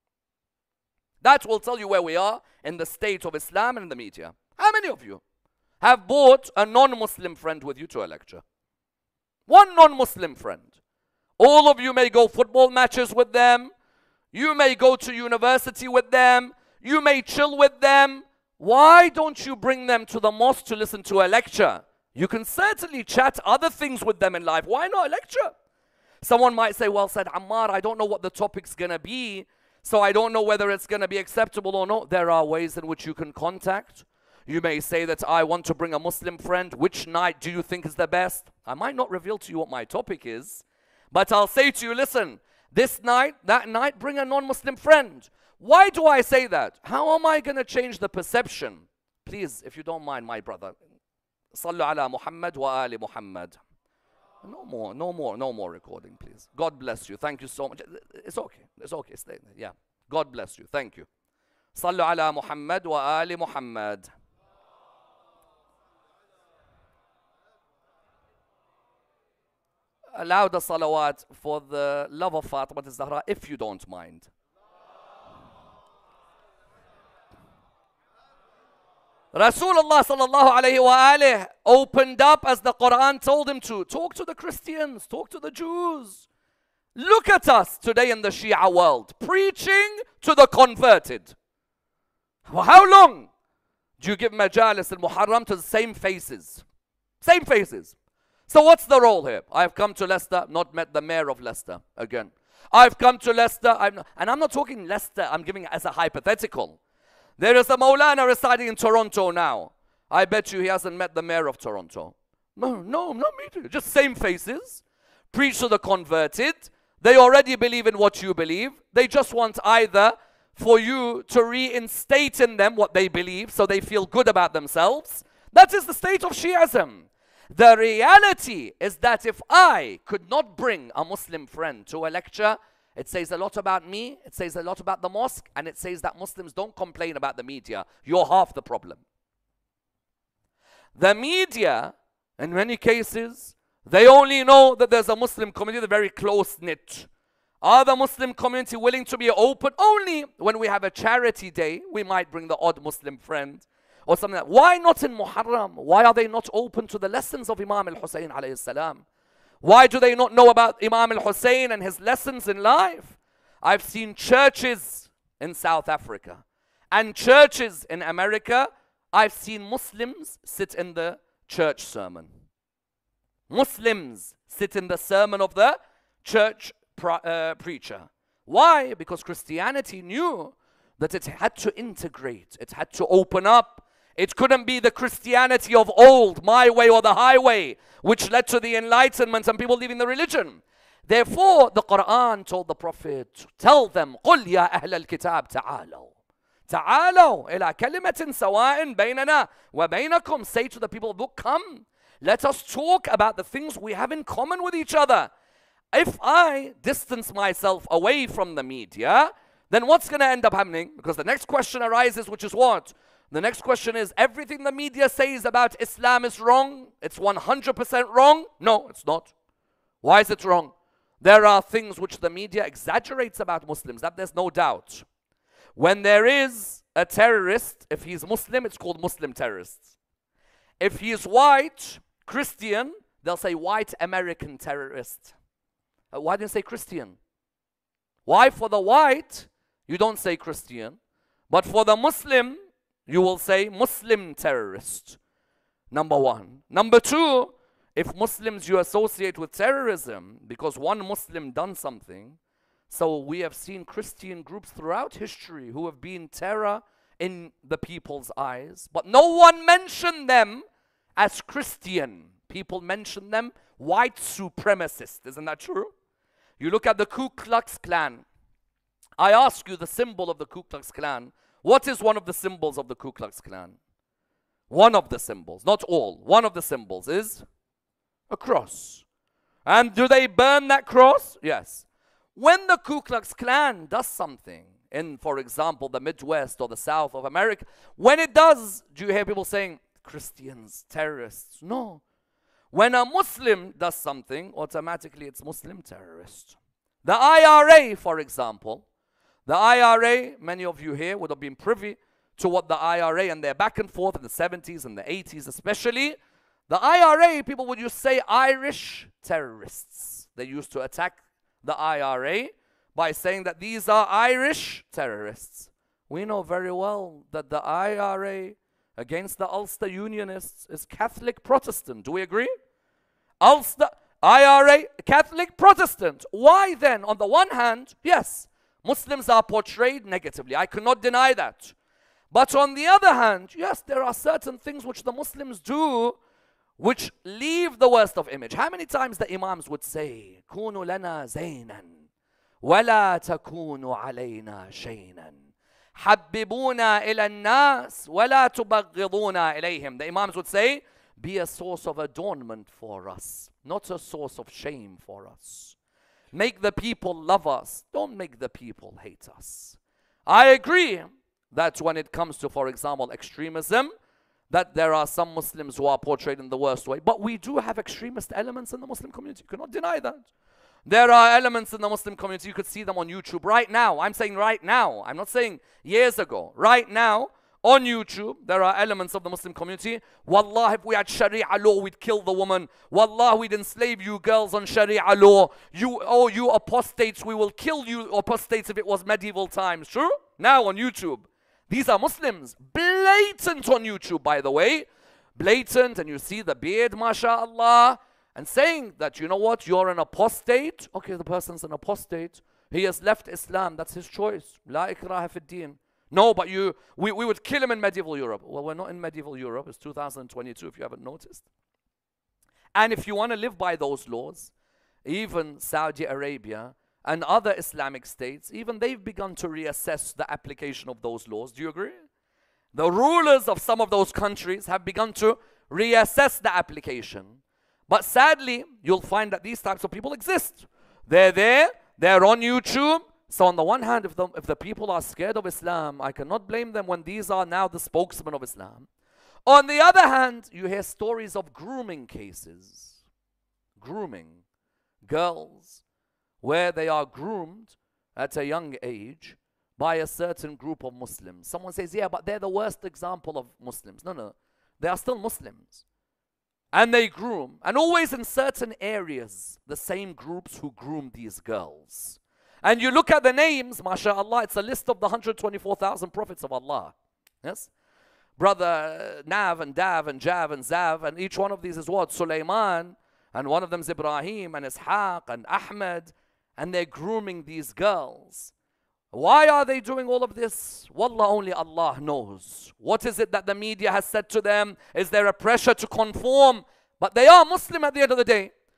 That will tell you where we are in the state of Islam and in the media. How many of you have brought a non-Muslim friend with you to a lecture? One non-Muslim friend. All of you may go football matches with them. You may go to university with them. You may chill with them. Why don't you bring them to the mosque to listen to a lecture? You can certainly chat other things with them in life. Why not a lecture? Someone might say, well, Said Ammar, I don't know what the topic's going to be, so I don't know whether it's going to be acceptable or not. There are ways in which you can contact. You may say that I want to bring a Muslim friend. Which night do you think is the best? I might not reveal to you what my topic is, but I'll say to you, listen, this night, that night, bring a non-Muslim friend. Why do I say that? How am I going to change the perception? Please, if you don't mind, my brother, Sallu ala Muhammad wa ali Muhammad. No more recording, please. God bless you. Thank you so much. It's okay. It's okay. Stay there. Yeah. God bless you. Thank you. Sallu ala Muhammad wa ali Muhammad. Allow the salawat for the love of Fatima al-Zahra, if you don't mind. Rasulullah sallallahu alayhi wa alayhi opened up as the Quran told him to. Talk to the Christians, talk to the Jews. Look at us today in the Shia world, preaching to the converted. How long do you give majalis al-Muharram to the same faces? Same faces. So what's the role here? I've come to Leicester, not met the mayor of Leicester again. I've come to Leicester, and I'm not talking Leicester, I'm giving it as a hypothetical. There is a Maulana residing in Toronto now. I bet you he hasn't met the mayor of Toronto. No, not me. Just same faces. Preach to the converted. They already believe in what you believe. They just want either for you to reinstate in them what they believe so they feel good about themselves. That is the state of Shi'ism. The reality is that if I could not bring a Muslim friend to a lecture, it says a lot about me, it says a lot about the mosque, and it says that Muslims don't complain about the media. You're half the problem. The media, in many cases, they only know that there's a Muslim community, they're very close-knit. Are the Muslim community willing to be open? Only when we have a charity day, we might bring the odd Muslim friend or something like that. Why not in Muharram? Why are they not open to the lessons of Imam al-Hussein alayhi salam? Why do they not know about Imam al-Hussein and his lessons in life? I've seen churches in South Africa and churches in America. I've seen Muslims sit in the church sermon. Muslims sit in the sermon of the church preacher. Why? Because Christianity knew that it had to integrate. It had to open up. It couldn't be the Christianity of old, my way or the highway, which led to the Enlightenment and people leaving the religion. Therefore, the Quran told the Prophet, tell them, قُلْ يَا أَهْلَ الْكِتَابِ تَعَالَوْا تعالوا إلى كلمة سواء بيننا وبينكم. Say to the people of the book, come, let us talk about the things we have in common with each other. If I distance myself away from the media, then what's going to end up happening? Because the next question arises, which is what? The next question is, everything the media says about Islam is wrong? It's 100% wrong? No, it's not. Why is it wrong? There are things which the media exaggerates about Muslims, that there's no doubt. When there is a terrorist, if he's Muslim, it's called Muslim terrorists. If he is white, Christian, they'll say white American terrorist. Why didn't you say Christian? Why for the white, you don't say Christian, but for the Muslim, you will say Muslim terrorist. Number one. Number two, if Muslims you associate with terrorism because one Muslim done something, so we have seen Christian groups throughout history who have been terror in the people's eyes, but no one mentioned them as Christian. People mention them white supremacists. Isn't that true? You look at the Ku Klux Klan. I ask you the symbol of the Ku Klux Klan. What is one of the symbols of the Ku Klux Klan? One of the symbols, not all. One of the symbols is a cross. And do they burn that cross? Yes. When the Ku Klux Klan does something in, for example, the Midwest or the South of America, when it does, do you hear people saying, Christians, terrorists? No. When a Muslim does something, automatically it's Muslim terrorist. The IRA, for example, the IRA, many of you here would have been privy to what the IRA and their back and forth in the 70s and the 80s especially. The IRA, people would just say Irish terrorists. They used to attack the IRA by saying that these are Irish terrorists. We know very well that the IRA against the Ulster Unionists is Catholic Protestant. Do we agree? Ulster, IRA, Catholic Protestant. Why then? On the one hand, yes, Muslims are portrayed negatively. I cannot deny that. But on the other hand, yes, there are certain things which the Muslims do which leave the worst of image. How many times the Imams would say, كونوا لنا زينا ولا تكونوا علينا شينا حببونا إلى الناس ولا تبغضونا إليهم. The Imams would say, be a source of adornment for us, not a source of shame for us. Make the people love us, don't make the people hate us. I agree that when it comes to, for example, extremism, that there are some Muslims who are portrayed in the worst way. But we do have extremist elements in the Muslim community. You cannot deny that. There are elements in the Muslim community. You could see them on YouTube right now. I'm saying right now. I'm not saying years ago. Right now, on YouTube, there are elements of the Muslim community. Wallah, if we had Sharia law, we'd kill the woman. Wallah, we'd enslave you girls on Sharia law. You apostates, we will kill you apostates if it was medieval times. True? Now on YouTube. These are Muslims, blatant on YouTube, by the way. Blatant, and you see the beard, mashallah, and saying that, you know what, you're an apostate. Okay, the person's an apostate. He has left Islam, that's his choice. La ikraha fi din. No, but we would kill him in medieval Europe. Well, we're not in medieval Europe. It's 2022, if you haven't noticed. And if you want to live by those laws, even Saudi Arabia and other Islamic states, even they've begun to reassess the application of those laws. Do you agree? The rulers of some of those countries have begun to reassess the application. But sadly, you'll find that these types of people exist. They're there, they're on YouTube. So on the one hand, if the people are scared of Islam, I cannot blame them when these are now the spokesmen of Islam. On the other hand, you hear stories of grooming cases. Grooming. Girls, where they are groomed at a young age by a certain group of Muslims. Someone says, yeah, but they're the worst example of Muslims. No. They are still Muslims. And they groom. And always in certain areas, the same groups who groom these girls. And you look at the names, mashallah, it's a list of the 124,000 prophets of Allah. Yes? Brother Nav and Dav and Jav and Zav, and each one of these is what? Sulaiman, and one of them is Ibrahim and Ishaq and Ahmed, and they're grooming these girls. Why are they doing all of this? Wallah, only Allah knows. What is it that the media has said to them? Is there a pressure to conform? But they are Muslim at the end of the day.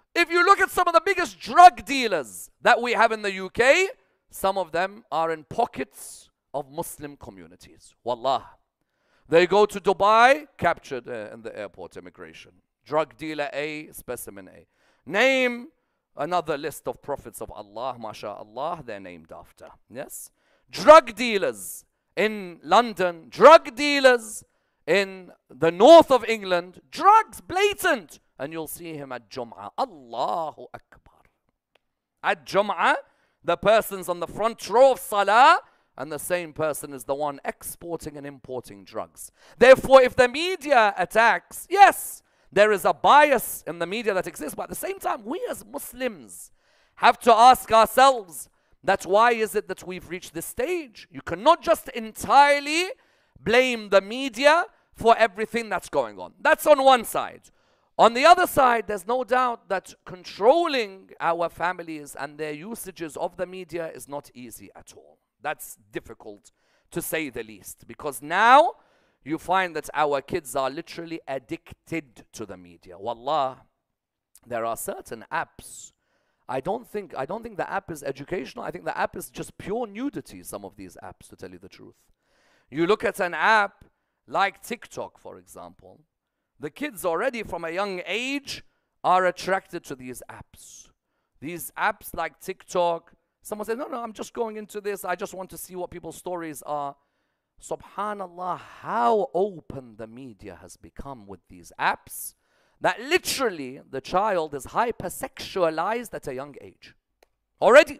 If you look at some of the biggest drug dealers that we have in the UK, some of them are in pockets of Muslim communities. Wallah. They go to Dubai, captured in the airport immigration. Drug dealer A, specimen A. Name another list of prophets of Allah, mashallah, they're named after. Yes? Drug dealers in London, drug dealers in the north of England, drugs, blatant. And you'll see him at Jum'ah. Allahu Akbar. At Jum'ah, the person's on the front row of Salah, and the same person is the one exporting and importing drugs. Therefore, if the media attacks, yes, there is a bias in the media that exists, but at the same time, we as Muslims have to ask ourselves, that's why is it that we've reached this stage? You cannot just entirely blame the media for everything that's going on. That's on one side. On the other side, there's no doubt that controlling our families and their usages of the media is not easy at all. That's difficult, to say the least, because now you find that our kids are literally addicted to the media. Wallah, there are certain apps. I don't think the app is educational. I think the app is just pure nudity, some of these apps, to tell you the truth. You look at an app like TikTok, for example. The kids already from a young age are attracted to these apps. These apps like TikTok, someone says, no, I'm just going into this. I just want to see what people's stories are. Subhanallah, how open the media has become with these apps, that literally the child is hypersexualized at a young age. Already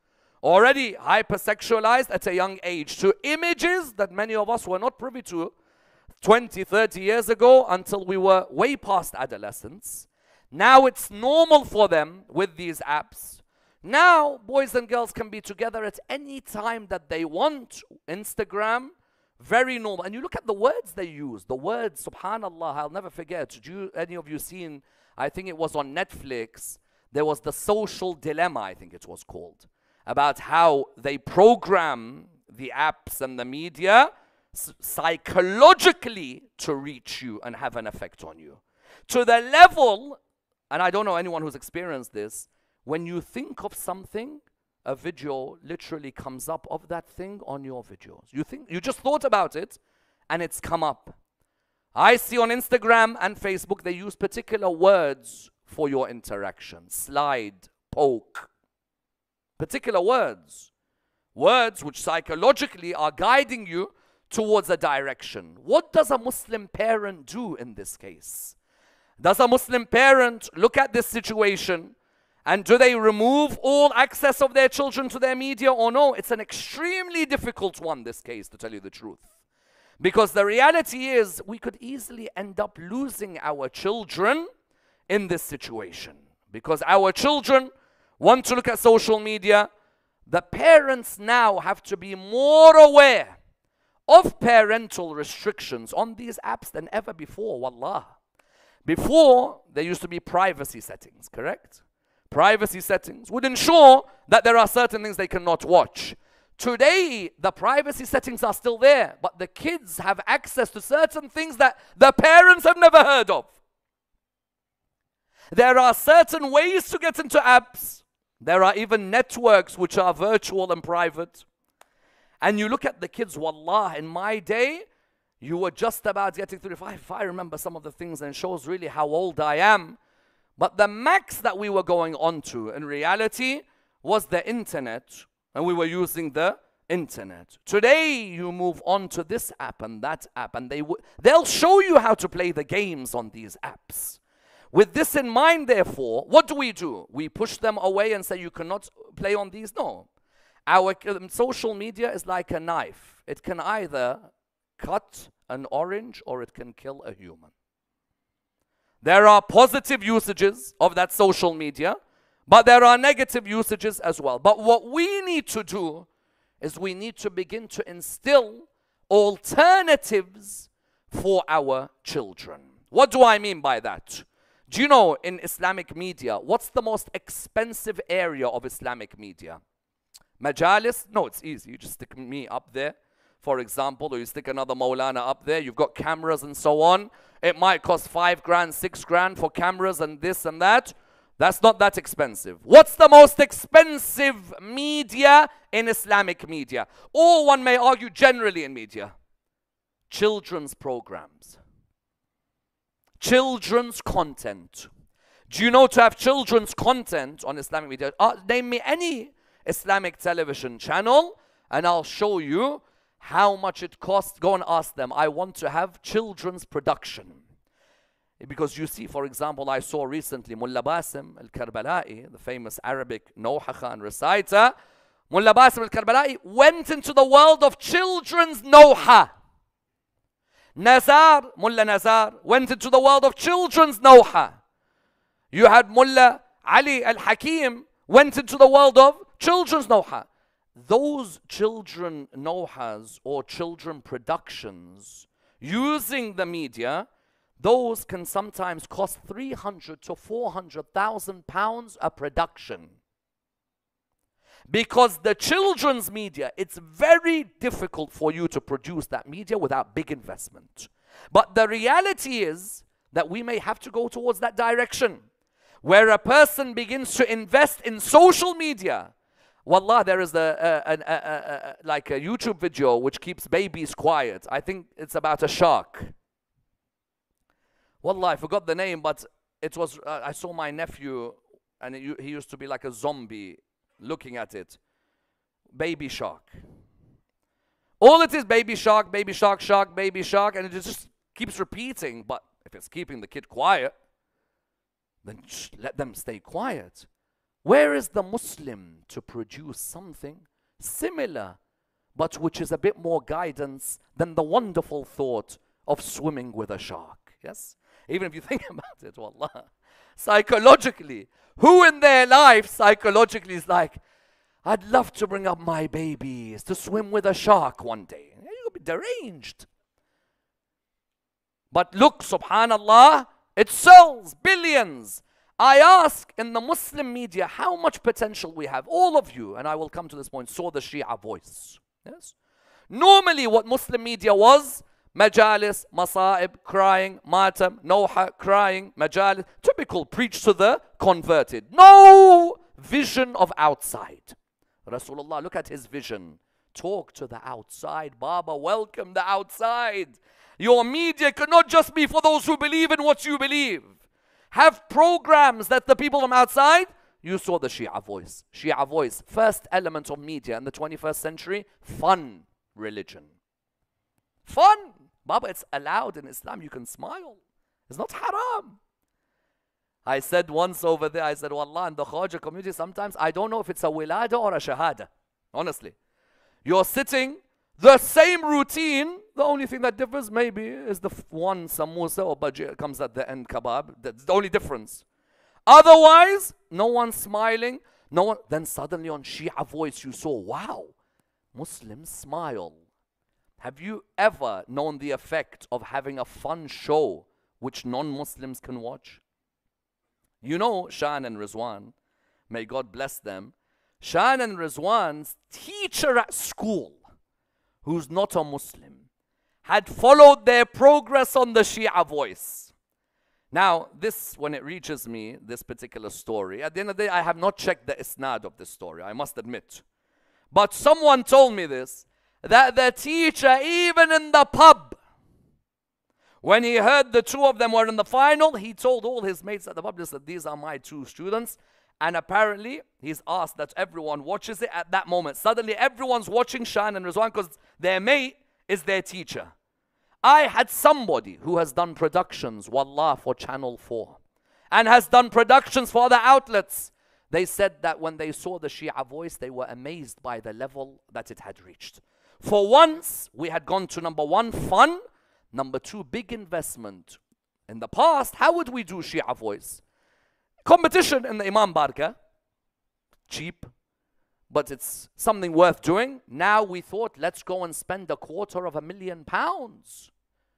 hypersexualized at a young age to images that many of us were not privy to 20, 30 years ago until we were way past adolescence. Now it's normal for them with these apps. Now boys and girls can be together at any time that they want. Instagram, very normal. And you look at the words they use. The words, subhanallah, I'll never forget. Any of you seen, I think it was on Netflix, there was The Social Dilemma, I think it was called, about how they program the apps and the media psychologically to reach you and have an effect on you. To the level, and I don't know anyone who's experienced this, when you think of something, a video literally comes up of that thing on your videos. You just thought about it and it's come up. I see on Instagram and Facebook they use particular words for your interaction. Slide, poke. Particular words. Words which psychologically are guiding you towards a direction. What does a Muslim parent do in this case? Does a Muslim parent look at this situation and do they remove all access of their children to their media or no? It's an extremely difficult one, this case, to tell you the truth. Because the reality is we could easily end up losing our children in this situation. Because our children want to look at social media. The parents now have to be more aware of parental restrictions on these apps than ever before, wallah. Before, there used to be privacy settings, correct? Privacy settings would ensure that there are certain things they cannot watch. Today, the privacy settings are still there, but the kids have access to certain things that the parents have never heard of. There are certain ways to get into apps. There are even networks which are virtual and private. And you look at the kids, wallah, in my day, you were just about getting through. If I remember some of the things, and it shows really how old I am. But the max that we were going on to, in reality, was the internet. And we were using the internet. Today, you move on to this app and that app. And they'll show you how to play the games on these apps. With this in mind, therefore, what do? We push them away and say, you cannot play on these? No. Our social media is like a knife. It can either cut an orange or it can kill a human. There are positive usages of that social media, but there are negative usages as well. But what we need to do is we need to begin to instill alternatives for our children. What do I mean by that? Do you know in Islamic media, what's the most expensive area of Islamic media? Majalis? No, it's easy. You just stick me up there, for example, or you stick another Maulana up there. You've got cameras and so on. It might cost 5 grand, 6 grand for cameras and this and that. That's not that expensive. What's the most expensive media in Islamic media? Or one may argue generally in media. Children's programs. Children's content. Do you know to have children's content on Islamic media? Name me any Islamic television channel and I'll show you how much it costs. Go and ask them. I want to have children's production. Because you see, for example, I saw recently Mullah Basim al-Karbala'i, the famous Arabic Nawha Khan reciter. Mullah Basim al-Karbala'i went into the world of children's Nawha. Nazar, Mullah Nazar, went into the world of children's Nawha. You had Mullah Ali al-Hakim, went into the world of children's Nawha. Those children Nawhas or children productions using the media, those can sometimes cost 300 to 400,000 pounds a production. Because the children's media, it's very difficult for you to produce that media without big investment. But the reality is that we may have to go towards that direction, where a person begins to invest in social media. Wallah, there is like a YouTube video which keeps babies quiet. I think it's about a shark. Wallah, I forgot the name, but it was, I saw my nephew, and he used to be like a zombie looking at it. Baby shark. All it is, baby shark, shark, baby shark, and it just keeps repeating. But if it's keeping the kid quiet, then let them stay quiet. Where is the Muslim to produce something similar, but which is a bit more guidance than the wonderful thought of swimming with a shark? Yes? Even if you think about it, wallah. Psychologically, who in their life psychologically is like, I'd love to bring up my babies to swim with a shark one day. You'll be deranged. But look, subhanallah, it sells billions. I ask in the Muslim media how much potential we have. All of you, and I will come to this point, saw the Shia Voice. Yes? Normally what Muslim media was, majalis, masa'ib, crying, matam, nawha, crying, majalis, typical preach to the converted. No vision of outside. Rasulullah, look at his vision. Talk to the outside. Baba, welcome the outside. Your media cannot just be for those who believe in what you believe. Have programs that the people from outside. You saw the Shia Voice. Shia Voice, first element of media in the 21st century, fun religion. Fun. Baba, it's allowed in Islam. You can smile. It's not haram. I said once over there, I said, Wallah, in the Khawaja community, sometimes I don't know if it's a wilada or a shahada. Honestly. You're sitting, the same routine, the only thing that differs maybe is the one samosa or bhaji comes at the end, kebab. That's the only difference. Otherwise, no one's smiling. No one. Then suddenly on Shia Voice, you saw, wow, Muslims smile. Have you ever known the effect of having a fun show which non-Muslims can watch? You know Shan and Rizwan, may God bless them. Shan and Rizwan's teacher at school, who's not a Muslim, had followed their progress on the Shia Voice. Now, this, when it reaches me, this particular story, at the end of the day, I have not checked the isnad of this story, I must admit. But someone told me this, that the teacher, even in the pub, when he heard the two of them were in the final, he told all his mates at the pub, that these are my two students. And apparently, he's asked that everyone watches it at that moment. Suddenly, everyone's watching Shan and Rizwan because their mate is their teacher. I had somebody who has done productions, wallah, for Channel 4. And has done productions for other outlets. They said that when they saw the Shia Voice, they were amazed by the level that it had reached. For once, we had gone to number one, fun. Number two, big investment. In the past, how would we do Shia Voice? Competition in the Imam Barka. Cheap. But it's something worth doing. Now we thought, let's go and spend £250,000.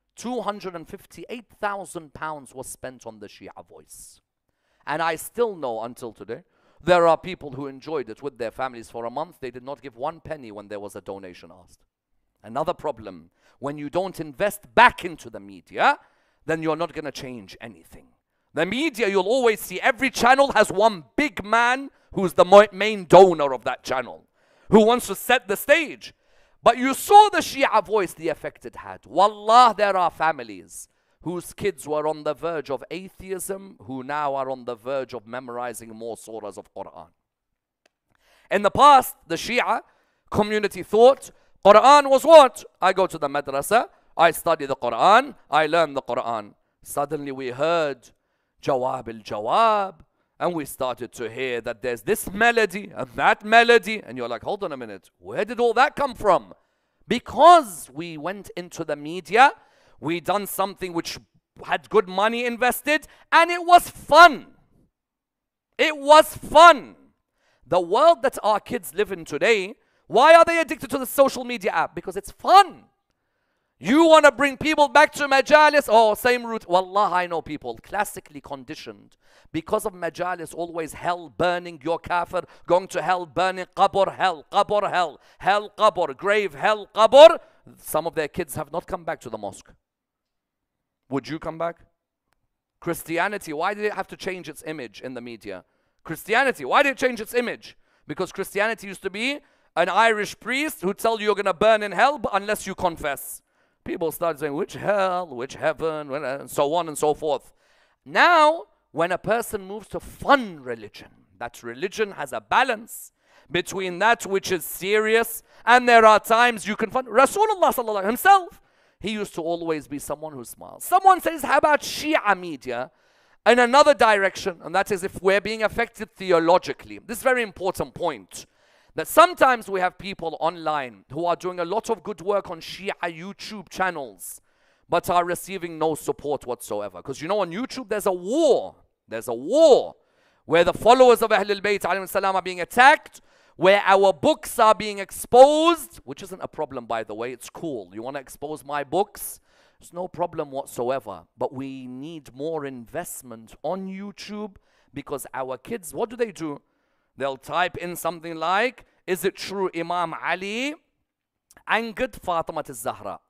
£258,000 was spent on the Shia Voice. And I still know until today, there are people who enjoyed it with their families for a month. They did not give 1 penny when there was a donation asked. Another problem, when you don't invest back into the media, then you're not going to change anything. The media, you'll always see every channel has one big man who's the main donor of that channel, who wants to set the stage. But you saw the Shia voice, the effect it had. Wallah, there are families whose kids were on the verge of atheism, who now are on the verge of memorizing more surahs of Quran. In the past, the Shia community thought Quran was what? I go to the madrasa, I study the Quran, I learn the Quran. Suddenly we heard Jawab al-Jawab, and we started to hear that there's this melody and that melody, and you're like, hold on a minute, where did all that come from? Because we went into the media, we done something which had good money invested, and it was fun. It was fun. The world that our kids live in today, why are they addicted to the social media app? Because it's fun. You want to bring people back to majalis? Oh, same route. Wallah, I know people classically conditioned because of majalis, always hell burning, your kafir, going to hell burning, qabr, hell, hell, qabr, grave, hell, qabr. Some of their kids have not come back to the mosque. Would you come back? Christianity, why did it have to change its image in the media? Christianity, why did it change its image? Because Christianity used to be an Irish priest who tell you you're going to burn in hell but unless you confess. People started saying, which hell, which heaven, and so on and so forth. Now, when a person moves to fun religion, that religion has a balance between that which is serious, and there are times you can fun. Rasulullah sallallahu himself, he used to always be someone who smiles. Someone says, how about Shia media? In another direction, and that is if we're being affected theologically. This is a very important point. That sometimes we have people online who are doing a lot of good work on Shia YouTube channels, but are receiving no support whatsoever. Because you know, on YouTube there's a war. There's a war where the followers of Ahlul Bayt alayhim salam are being attacked, where our books are being exposed, which isn't a problem, by the way. It's cool. You want to expose my books? It's no problem whatsoever. But we need more investment on YouTube, because our kids, what do? They'll type in something like, is it true Imam Ali angered Fatima al-Zahra?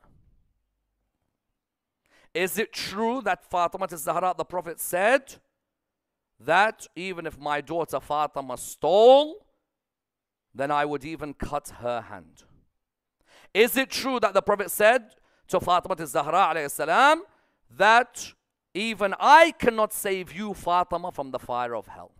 Is it true that Fatima al-Zahra, the Prophet said, that even if my daughter Fatima stole, then I would even cut her hand? Is it true that the Prophet said to Fatima al-Zahra alayhi salam, that even I cannot save you, Fatima, from the fire of hell?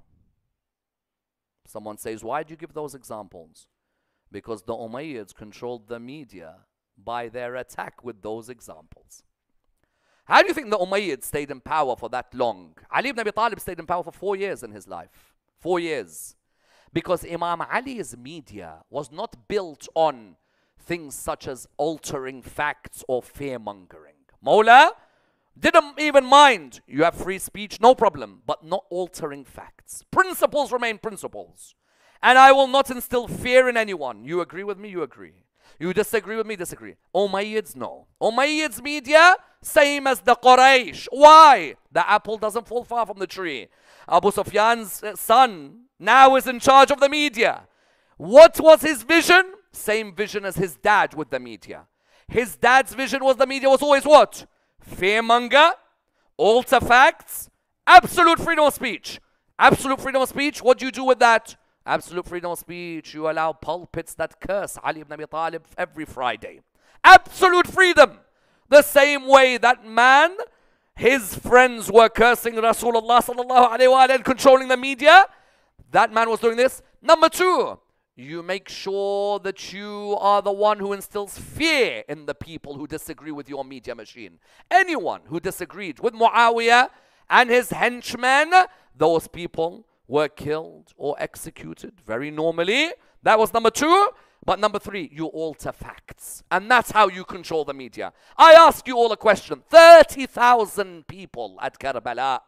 Someone says, why do you give those examples? Because the Umayyads controlled the media by their attack with those examples. How do you think the Umayyads stayed in power for that long? Ali ibn Abi Talib stayed in power for 4 years in his life. 4 years. Because Imam Ali's media was not built on things such as altering facts or fear-mongering. Mawla didn't even mind. You have free speech, no problem, but not altering facts. Principles remain principles. And I will not instill fear in anyone. You agree with me? You agree. You disagree with me? Disagree. Umayyads, no. Umayyads media, same as the Quraysh. Why? The apple doesn't fall far from the tree. Abu Sufyan's son now is in charge of the media. What was his vision? Same vision as his dad with the media. His dad's vision was the media was always what? Fearmonger, alter facts, absolute freedom of speech. Absolute freedom of speech, what do you do with that? Absolute freedom of speech, you allow pulpits that curse Ali ibn Abi Talib every Friday. Absolute freedom. The same way that man, his friends were cursing Rasulullah sallallahu alayhi wa and controlling the media, that man was doing this. Number 2, you make sure that you are the one who instills fear in the people who disagree with your media machine. Anyone who disagreed with Muawiyah and his henchmen, those people were killed or executed very normally. That was number 2. But number 3, you alter facts. And that's how you control the media. I ask you all a question. 30,000 people at Karbala.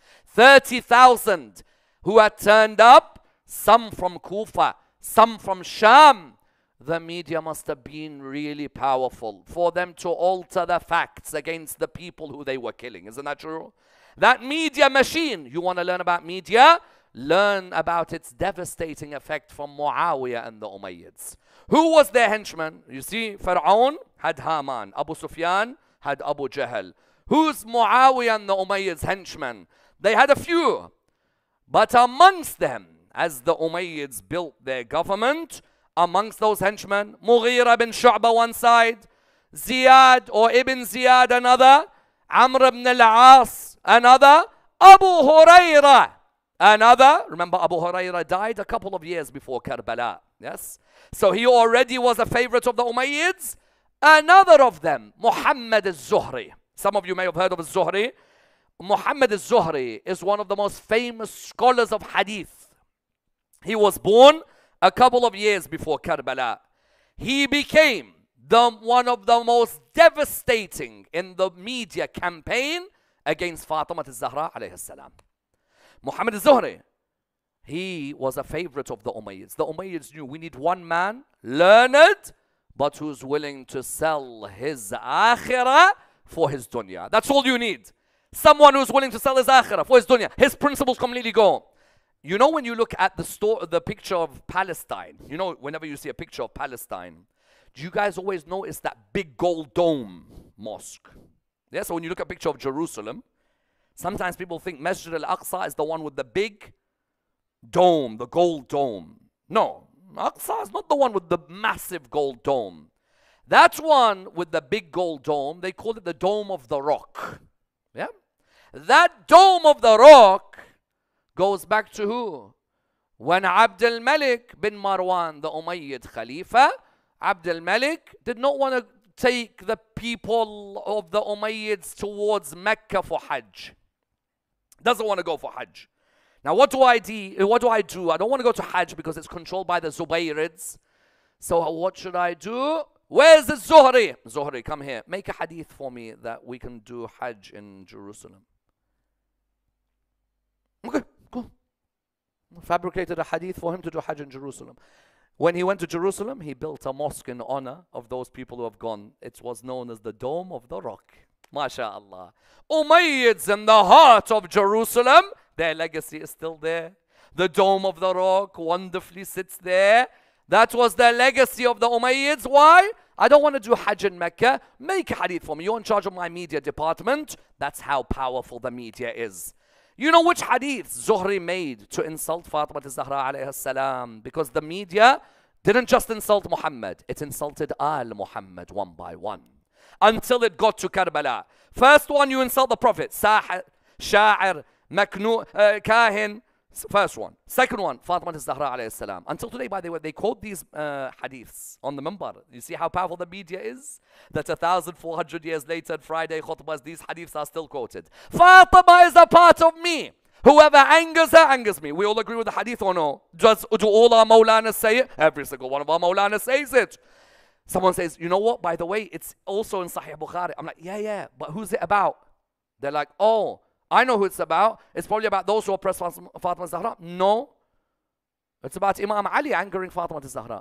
30,000 who had turned up, some from Kufa, some from Sham. The media must have been really powerful for them to alter the facts against the people who they were killing. Isn't that true? That media machine, you want to learn about media? Learn about its devastating effect from Muawiyah and the Umayyads. Who was their henchman? You see, Fir'aun had Haman. Abu Sufyan had Abu Jahl. Who's Muawiyah and the Umayyads henchmen? They had a few. But amongst them, as the Umayyads built their government, amongst those henchmen, Mughira bin Shu'bah one side, Ziyad or Ibn Ziyad another, Amr ibn al-As another, Abu Hurairah another. Remember, Abu Hurairah died a couple of years before Karbala. Yes? So he already was a favorite of the Umayyads. Another of them, Muhammad al-Zuhri. Some of you may have heard of al-Zuhri. Muhammad al-Zuhri is one of the most famous scholars of hadith. He was born a couple of years before Karbala. He became one of the most devastating in the media campaign against Fatima al-Zahra alayhi salam. Muhammad al-Zuhri, he was a favorite of the Umayyads. The Umayyads knew we need one man, learned, but who's willing to sell his akhirah for his dunya. That's all you need. Someone who's willing to sell his akhirah for his dunya. His principles completely go. You know, when you look at the picture of Palestine, you know, whenever you see a picture of Palestine, do you guys always notice that big gold dome mosque? Yeah, so when you look at a picture of Jerusalem, sometimes people think Masjid al-Aqsa is the one with the big dome, the gold dome. No, Aqsa is not the one with the massive gold dome. That one with the big gold dome, they call it the Dome of the Rock. Yeah? That Dome of the Rock goes back to who? When Abd al-Malik bin Marwan, the Umayyad Khalifa, Abd al-Malik did not want to take the people of the Umayyads towards Mecca for Hajj. Doesn't want to go for Hajj. Now what do I do? I don't want to go to Hajj because it's controlled by the Zubayrids. So what should I do? Where's the Zuhri? Zuhri, come here. Make a hadith for me that we can do Hajj in Jerusalem. Okay, cool. Fabricated a hadith for him to do Hajj in Jerusalem. When he went to Jerusalem, he built a mosque in honor of those people who have gone. It was known as the Dome of the Rock. MashaAllah. Umayyads in the heart of Jerusalem, their legacy is still there. The Dome of the Rock wonderfully sits there. That was the legacy of the Umayyads. Why? I don't want to do Hajj in Mecca. Make a hadith for me. You're in charge of my media department. That's how powerful the media is. You know which hadith Zuhri made to insult Fatima al-Zahra alayhi salam? Because the media didn't just insult Muhammad. It insulted al-Muhammad one by one. Until it got to Karbala. First one, you insult the Prophet. Sahir, Sha'ir, Maknu, Kahin. First one. Second one, Fatima al-Zahra alayhi salam. Until today, by the way, they quote these hadiths on the minbar. You see how powerful the media is? That 1,400 years later, Friday khutbahs, these hadiths are still quoted. Fatima is a part of me. Whoever angers her, angers me. We all agree with the hadith or no? Do all our Mawlanas say it? Every single one of our Mawlanas says it. Someone says, you know what? By the way, it's also in Sahih Bukhari. I'm like, yeah, but who's it about? They're like, oh, I know who it's about. It's probably about those who oppress Fatima al-Zahra. No. It's about Imam Ali angering Fatima al-Zahra.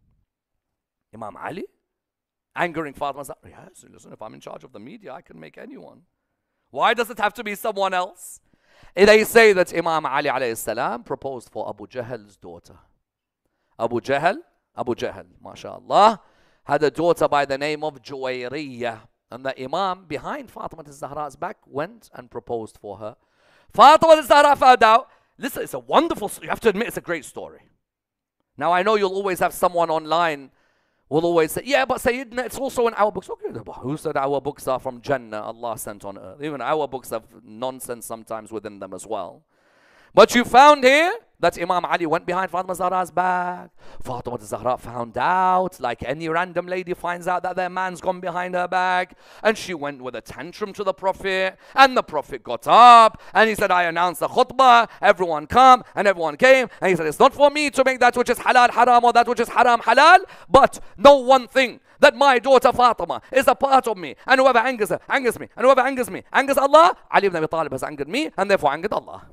Imam Ali angering Fatima al-Zahra. Yes, listen, if I'm in charge of the media, I can make anyone. Why does it have to be someone else? They say that Imam Ali alayhi salam proposed for Abu Jahl's daughter. Abu Jahl, mashallah, had a daughter by the name of Juwayriyah. And the Imam behind Fatima al-Zahra's back went and proposed for her. Fatima al-Zahra found out. Listen, it's a wonderful story. You have to admit it's a great story. Now I know you'll always have someone online will always say, yeah, but Sayyidina, it's also in our books. Okay, who said our books are from Jannah, Allah sent on earth? Even our books have nonsense sometimes within them as well. But you found here that Imam Ali went behind Fatima al-Zahra's back. Fatima al-Zahra found out, like any random lady finds out that their man's gone behind her back. And she went with a tantrum to the Prophet. And the Prophet got up and he said, I announced the khutbah. Everyone come. And everyone came. And he said, it's not for me to make that which is halal haram or that which is haram halal. But know one thing, that my daughter Fatima is a part of me. And whoever angers her, angers me. And whoever angers me, angers Allah. Ali ibn Abi Talib has angered me and therefore angered Allah.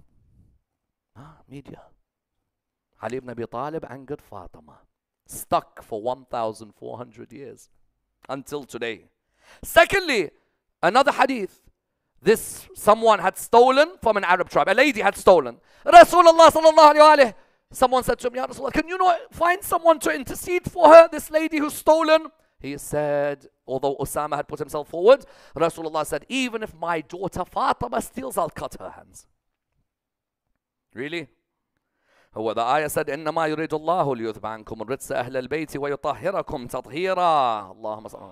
Media. Ali ibn Abi Talib angered Fatima. Stuck for 1,400 years. Until today. Secondly, another hadith. Someone had stolen from an Arab tribe. A lady had stolen. Rasulullah sallallahu alayhi wa someone said to him, Ya Rasulullah, can you not find someone to intercede for her? This lady who's stolen? He said, although Osama had put himself forward, Rasulullah said, even if my daughter Fatima steals, I'll cut her hands. Really? هو the ayah said, إنما يريد الله ليذهب عنكم الرجس أهل البيت ويطهركم تطهيرا. اللهم صل.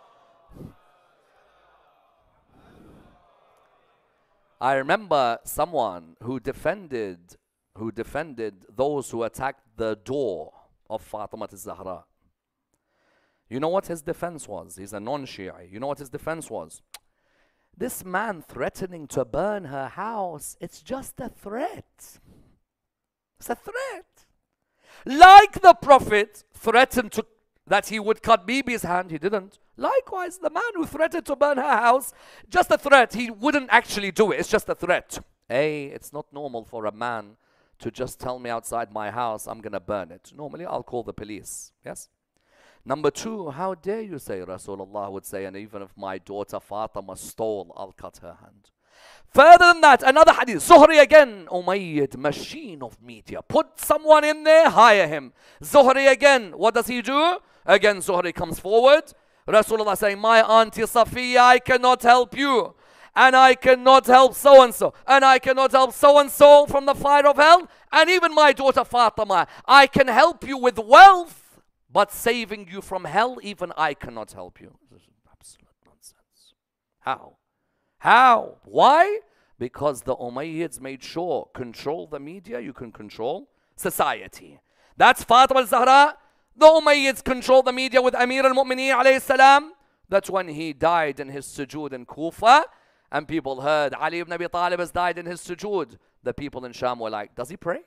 I remember someone who defended those who attacked the door of Fatima al-Zahra. You know what his defense was? He's a non-Shi'i. You know what his defense was? This man threatening to burn her house, it's just a threat. It's a threat. Like the Prophet threatened that he would cut Bibi's hand, he didn't. Likewise, the man who threatened to burn her house, just a threat. He wouldn't actually do it. It's just a threat. Hey, it's not normal for a man to just tell me outside my house, I'm going to burn it. Normally, I'll call the police. Yes? Number two, how dare you say, Rasulullah would say, and even if my daughter Fatima stole, I'll cut her hand. Further than that, another hadith, Zuhri again, Umayyad, machine of media. Put someone in there, hire him. Zuhri again, what does he do? Again, Zuhri comes forward. Rasulullah saying, my auntie Safiya, I cannot help you. And I cannot help so-and-so. And I cannot help so-and-so from the fire of hell. And even my daughter Fatima, I can help you with wealth, but saving you from hell, even I cannot help you. This is absolute nonsense. How? How? Why? Because the Umayyads made sure, control the media, you can control society. That's Fatima al-Zahra. The Umayyads control the media with Amir al-Mu'mineen alayhi salam. That's when he died in his sujood in Kufa. And people heard Ali ibn Abi Talib has died in his sujood. The people in Sham were like, does he pray?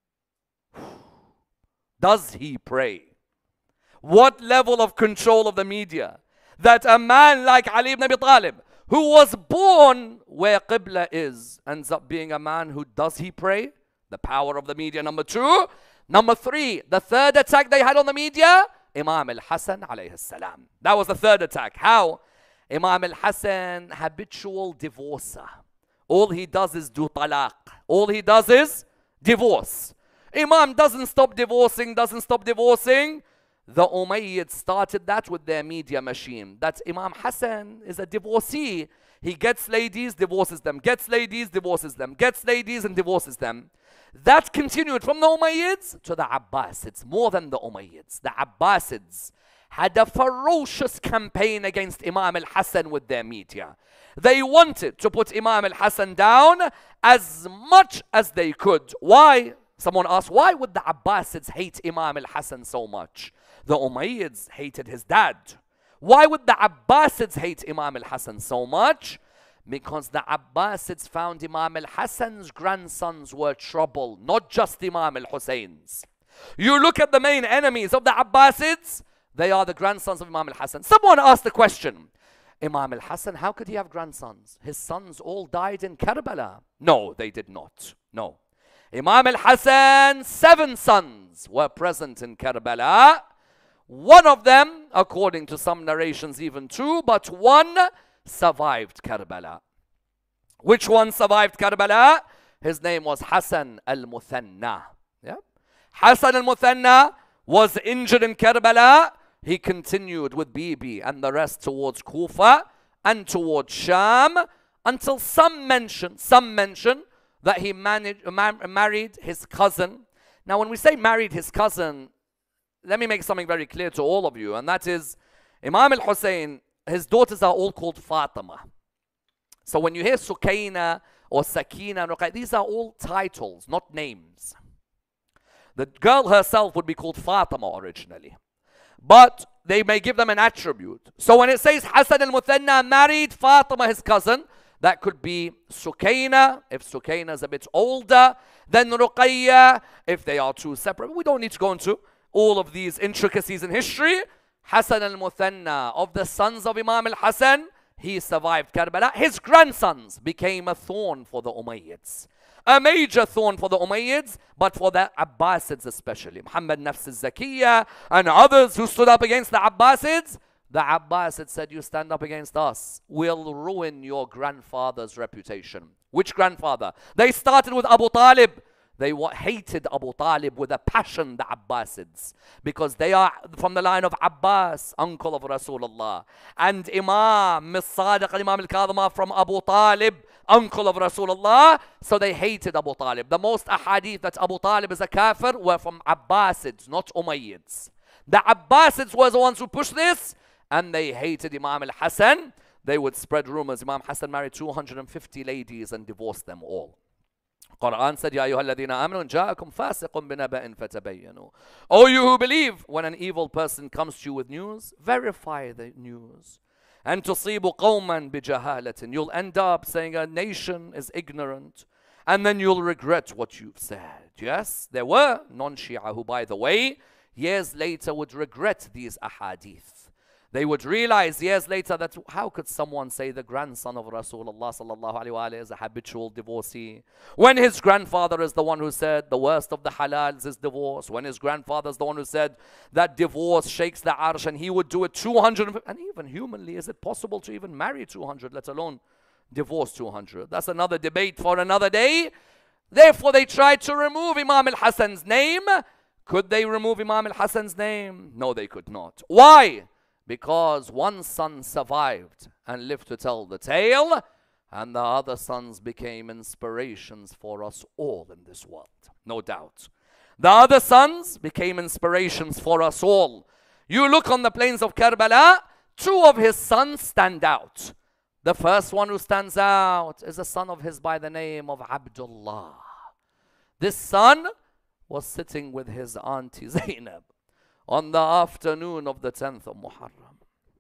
Does he pray? What level of control of the media? That a man like Ali ibn Abi Talib, who was born where Qibla is, ends up being a man who does he pray? The power of the media, number two. Number three, the third attack they had on the media, Imam al-Hasan alayhi salam. That was the third attack. How? Imam al-Hasan, habitual divorcer. All he does is do talaq. All he does is divorce. Imam doesn't stop divorcing, The Umayyads started that with their media machine. That Imam Hassan is a divorcee. He gets ladies, divorces them. Gets ladies, divorces them. Gets ladies and divorces them. That continued from the Umayyads to the Abbasids. More than the Umayyads. The Abbasids had a ferocious campaign against Imam al-Hasan with their media. They wanted to put Imam al-Hasan down as much as they could. Why? Someone asked, why would the Abbasids hate Imam al-Hasan so much? The Umayyads hated his dad. Why would the Abbasids hate Imam al-Hasan so much? Because the Abbasids found Imam al-Hasan's grandsons were trouble, not just Imam al-Husayn's. You look at the main enemies of the Abbasids, they are the grandsons of Imam al-Hasan. Someone asked the question, Imam al-Hasan, how could he have grandsons? His sons all died in Karbala. No, they did not. No. Imam al-Hasan, 7 sons were present in Karbala. One of them, according to some narrations even 2, but one survived Karbala. Which one survived Karbala? His name was Hassan al-Muthanna. Yeah? Hassan al-Muthanna was injured in Karbala. He continued with Bibi and the rest towards Kufa and towards Sham until some mention that he married his cousin. Now, when we say married his cousin, let me make something very clear to all of you, and that is Imam al-Hussein, his daughters are all called Fatima. So when you hear Sukaina or Sakina, these are all titles, not names. The girl herself would be called Fatima originally, but they may give them an attribute. So when it says Hassan al-Muthanna married Fatima, his cousin, that could be Sukaina, if Sukaina is a bit older, then Ruqayya, if they are two separate. We don't need to go into all of these intricacies in history. Hassan al-Muthanna, of the sons of Imam al-Hasan, he survived Karbala. His grandsons became a thorn for the Umayyads. A major thorn for the Umayyads, but for the Abbasids especially. Muhammad Nafs al-Zakiyya and others who stood up against the Abbasids. The Abbasids said, you stand up against us, we'll ruin your grandfather's reputation. Which grandfather? They started with Abu Talib. They hated Abu Talib with a passion, the Abbasids, because they are from the line of Abbas, uncle of Rasulullah. And Imam al-Sadiq, Imam al-Kadhima from Abu Talib, uncle of Rasulullah. So they hated Abu Talib. The most ahadith that Abu Talib is a kafir were from Abbasids, not Umayyads. The Abbasids were the ones who pushed this, and they hated Imam al-Hasan. They would spread rumors. Imam Hassan married 250 ladies and divorced them all. Quran said, Ya ayyuha alladhina amanu, ja'akum fasiqun binaba'in fatabayyanu. O you who believe, when an evil person comes to you with news, verify the news. And tusibu qawman bijahalatin. You'll end up saying a nation is ignorant, and then you'll regret what you've said. Yes, there were non-Shia who, by the way, years later would regret these ahadith. They would realize years later that how could someone say the grandson of Rasulullah sallallahu alaihi wasallam is a habitual divorcee, when his grandfather is the one who said the worst of the halals is divorce, when his grandfather is the one who said that divorce shakes the arsh, and he would do it 200. And even humanly, is it possible to even marry 200, let alone divorce 200? That's another debate for another day. Therefore, they tried to remove Imam al-Hasan's name. Could they remove Imam al-Hasan's name? No, they could not. Why? Because one son survived and lived to tell the tale, and the other sons became inspirations for us all in this world. No doubt. The other sons became inspirations for us all. You look on the plains of Karbala, two of his sons stand out. The first one who stands out is a son of his by the name of Abdullah. This son was sitting with his auntie Zainab on the afternoon of the 10th of Muharram.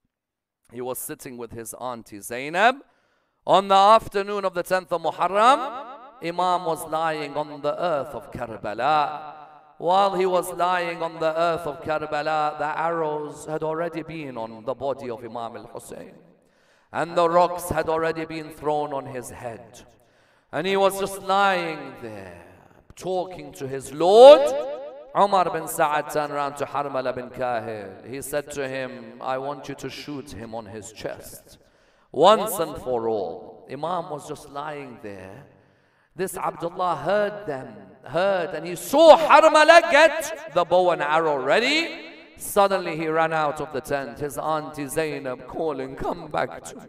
He was sitting with his auntie Zainab. On the afternoon of the 10th of Muharram, Imam was lying on the earth of Karbala. While he was lying on the earth of Karbala, the arrows had already been on the body of Imam al-Hussein, and the rocks had already been thrown on his head. And he was just lying there, talking to his Lord. Umar bin Sa'ad turned around to Harmala bin Kahil. He said to him, I want you to shoot him on his chest, once and for all. Imam was just lying there. This Abdullah heard, and he saw Harmala get the bow and arrow ready. Suddenly he ran out of the tent, his auntie Zainab calling, come back to me.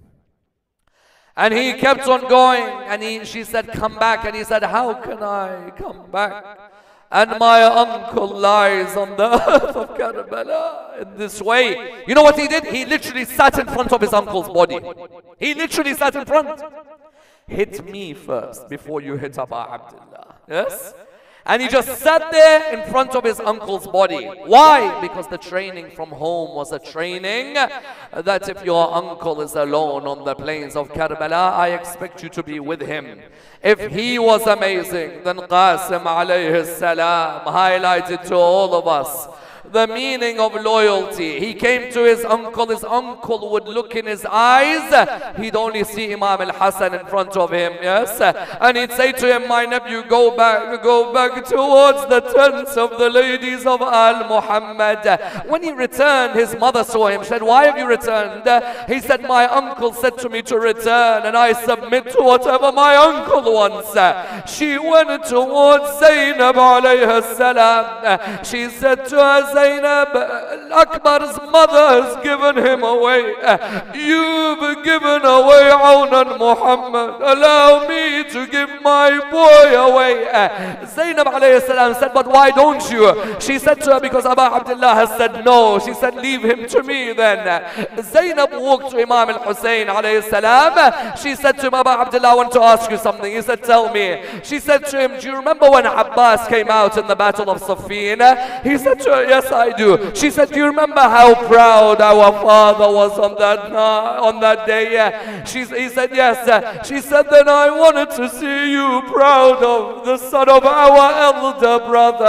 And he kept on going, and she said, come back. And he said, how can I come back? And my uncle lies on the earth of Karbala in this way. You know what he did? He literally sat in front of his uncle's body. He literally sat in front. Hit me first before you hit Abu Abdullah. Yes? And he just sat there in front of his uncle's body. Why? Because the training from home was a training that if your uncle is alone on the plains of Karbala, I expect you to be with him. If he was amazing, then Qasim alayhi salam highlighted to all of us the meaning of loyalty. He came to his uncle would look in his eyes, he'd only see Imam al-Hasan in front of him, yes? And he'd say to him, my nephew, go back towards the tents of the ladies of Al-Muhammad. When he returned, his mother saw him, she said, why have you returned? He said, my uncle said to me to return, and I submit to whatever my uncle wants. She went towards Zainab alayhi salam. She said to her, Zainab, Akbar's mother has given him away. You've given away Awnan Muhammad. Allow me to give my boy away. Zainab alayhi salam said, but why don't you? She said to her, because Abu Abdullah has said no. She said, leave him to me then. Zainab walked to Imam al-Hussein alayhi salam. She said to him, Abu Abdullah, I want to ask you something. He said, tell me. She said to him, do you remember when Abbas came out in the battle of Siffin? He said to her, yes, I do. She said, do you remember how proud our father was on that day? He said, yes. She said, then I wanted to see you proud of the son of our elder brother.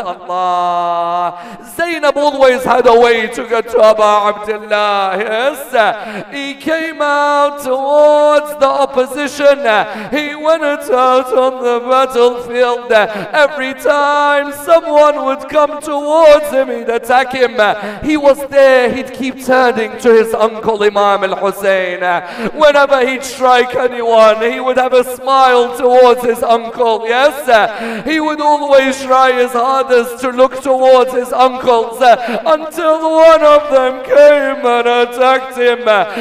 Allah. Zainab always had a way to get to Abu Abdullah. Yes. He came out towards the opposition. He went out on the battlefield. Every time someone would come towards him, enemy'd attack him, he was there, he'd keep turning to his uncle Imam al-Hussein. Whenever he'd strike anyone, he would have a smile towards his uncle. Yes, he would always try his hardest to look towards his uncles until one of them came and attacked him.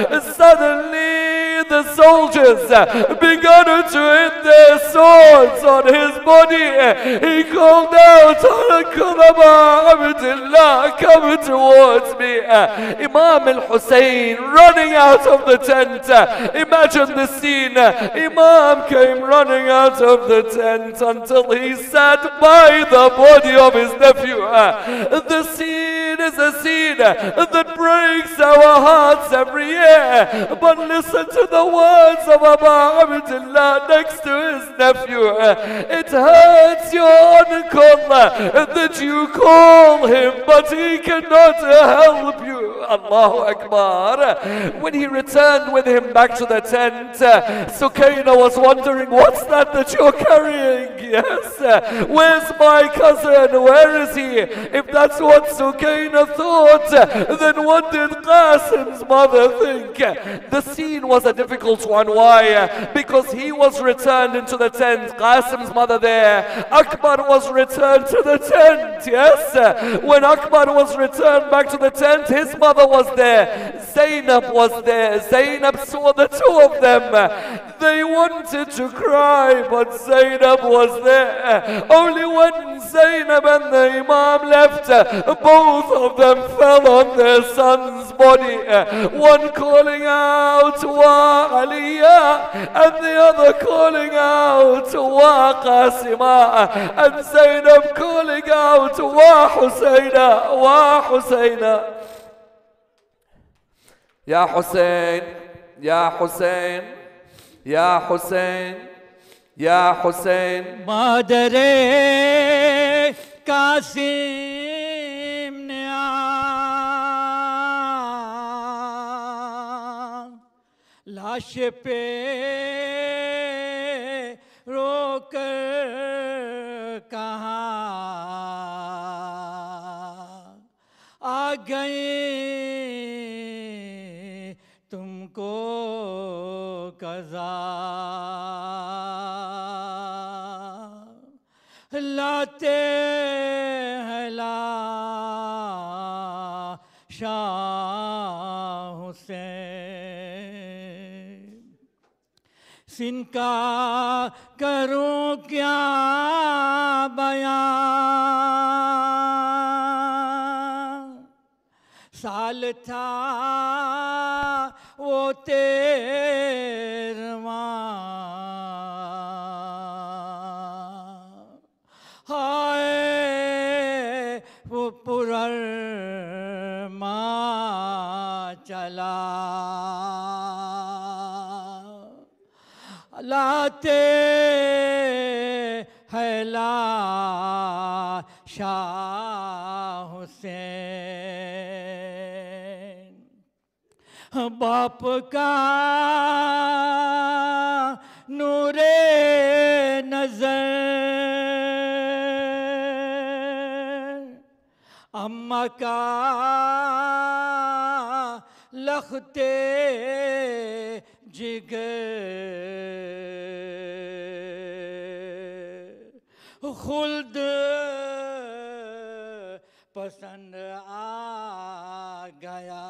Suddenly the soldiers began to hit their swords on his body. He called out, Uncle Aba Abdullah, come towards me. Imam al-Hussein running out of the tent. Imagine the scene. Imam came running out of the tent until he sat by the body of his nephew. The scene is a scene that breaks our hearts every year. But listen to the words of Aba Abdullah next to his nephew. It hurts your uncle that you call him, but he cannot help you. Allahu Akbar. When he returned with him back to the tent, Sukaina was wondering, what's that you're carrying? Yes, where's my cousin? Where is he? If that's what Sukaina thought, then what did Qasim's mother think? The scene was a difficult one. Why? Because he was returned into the tent, Qasim's mother there. Akbar was returned to the tent. Yes, when Akbar was returned back to the tent, his mother was there. Zainab was there. Zainab saw the two of them. They wanted to cry, but Zainab was there. Only when Zainab and the Imam left, both of them fell on their son's body. One calling out, Wa Aliya, and the other calling out, Wa Qasima, and Zainab calling out, Wa Husayna, Wa Husayna. Ya Hussein, Ya Hussein, Ya Hussein, Ya Hussein. Madre Qasim ne लाश पे रोकर कहा आ गए तुमको कज़ा लाते हैं लाशा हुसैन सिनका करूं क्या बयां साल था वो तेरवां हाय वो पुरमा चला लाते है लाशा हुसैन बाप का नूरे नजर अम्मा का लखते जिगर खुल्द पसंद आ गया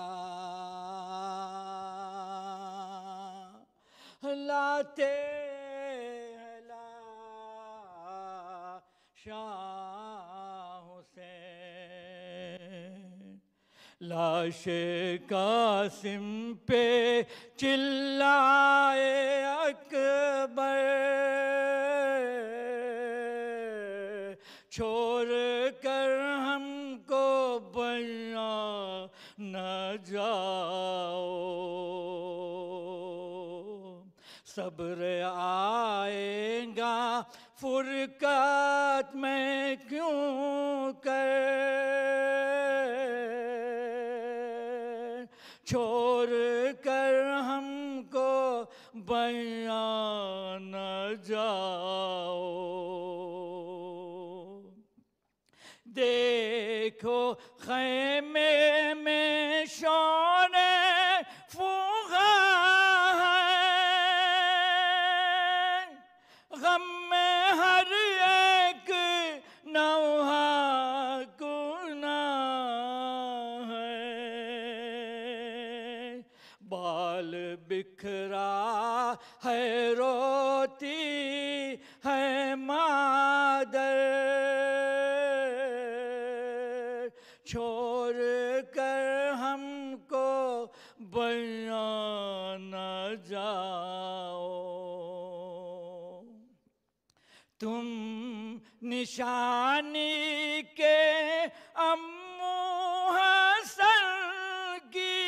लाते लाशा हुसैन लाश कासिम पे चिल्लाए अकबर छोड़ कर हमको बया न जाओ सब्र आएगा फुरकत में क्यों कर छोड़ कर हमको बयां न जाओ دیکھو خیمے میں شونے فوغا ہے، غم میں ہر ایک نوحہ گناہ ہے، بال بکھرا ہے روتی ہے مادر، چھوڑ کر ہم کو بیان نہ جاؤ، تم نشانی کے امو حسن کی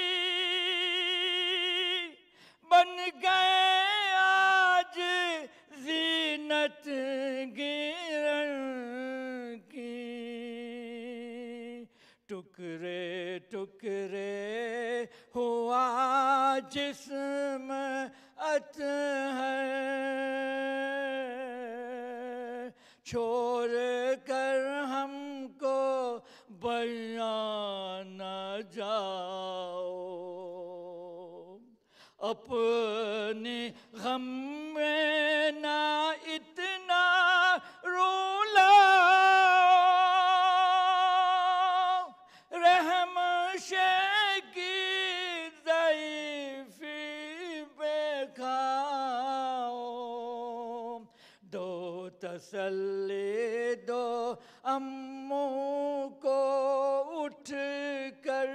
بن گئے آج زینت گرن کی، ٹکڑے ٹکڑے ہوا جسم اطہر، چھوڑ کر ہم کو بیان نہ جاؤ، اپنے غم میں نہ اتنا رلاؤ، رحم کی ضعیفی پہ کھاؤ، دو تسلی دو امو کو اٹھ کر،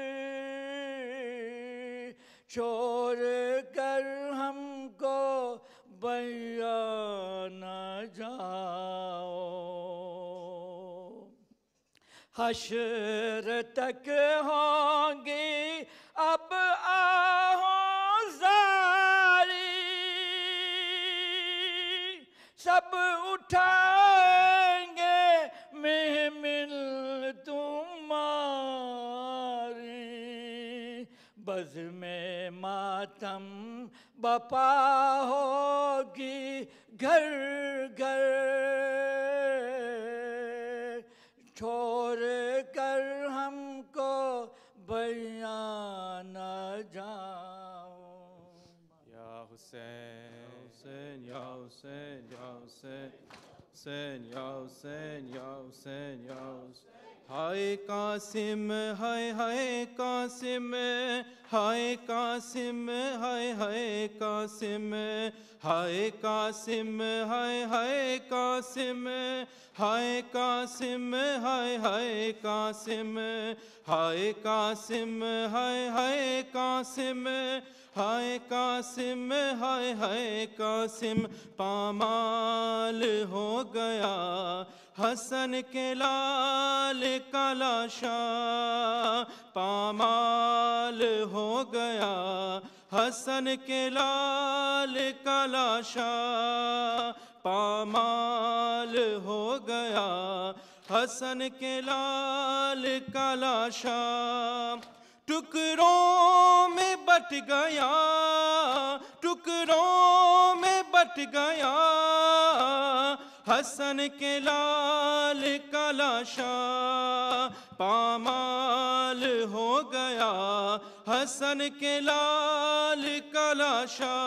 چھوڑ کر ہم کو بیان نہ جاؤ، حشر تک ہوں گی اب آہوں زاری، سب اٹھائیں گے محمل تمہاری، بزم ماتم بپا ہوگی گھر گھر، چھوڑ کر ہم کو بیان نہ جاؤ۔ یا حسین حسین یا حسین یا حسین حسین یا حسین یا حسین یا حسین، ہائے قاسم ہائے ہائے قاسم، ہائے قاسم ہائے ہائے قاسم، ہائے قاسم ہائے ہائے قاسم، ہائے قاسم ہائے ہائے قاسم، ہائے قاسم ہائے ہائے قاسم، ہائے قاسم ہائے ہائے قاسم، پامال ہو گیا حسن کے لال کا لاشا، پامال ہو گیا حسن کے لال کا لاشا، پامال ہو گیا حسن کے لال کا لاشا، ٹکڑوں میں بٹ گیا، ٹکڑوں میں بٹ گیا حسن کے لال کا لاشا، پامال ہو گیا حسن کے لال کا لاشا،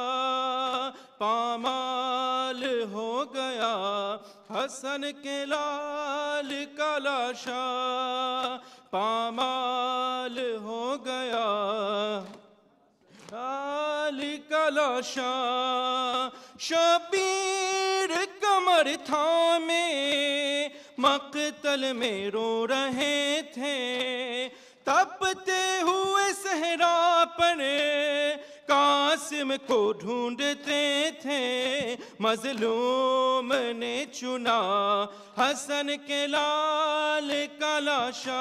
پامال ہو گیا حسن کے لال کا لاشا، پامال ہو گیا لال کا لاشا، شبیر کمر تھامے مقتل میں رو رہے تھے، تپتے ہوئے صحرا پر قاسم کو ڈھونڈتے تھے، مظلوم نے چنا حسن کے لال کا لاشا،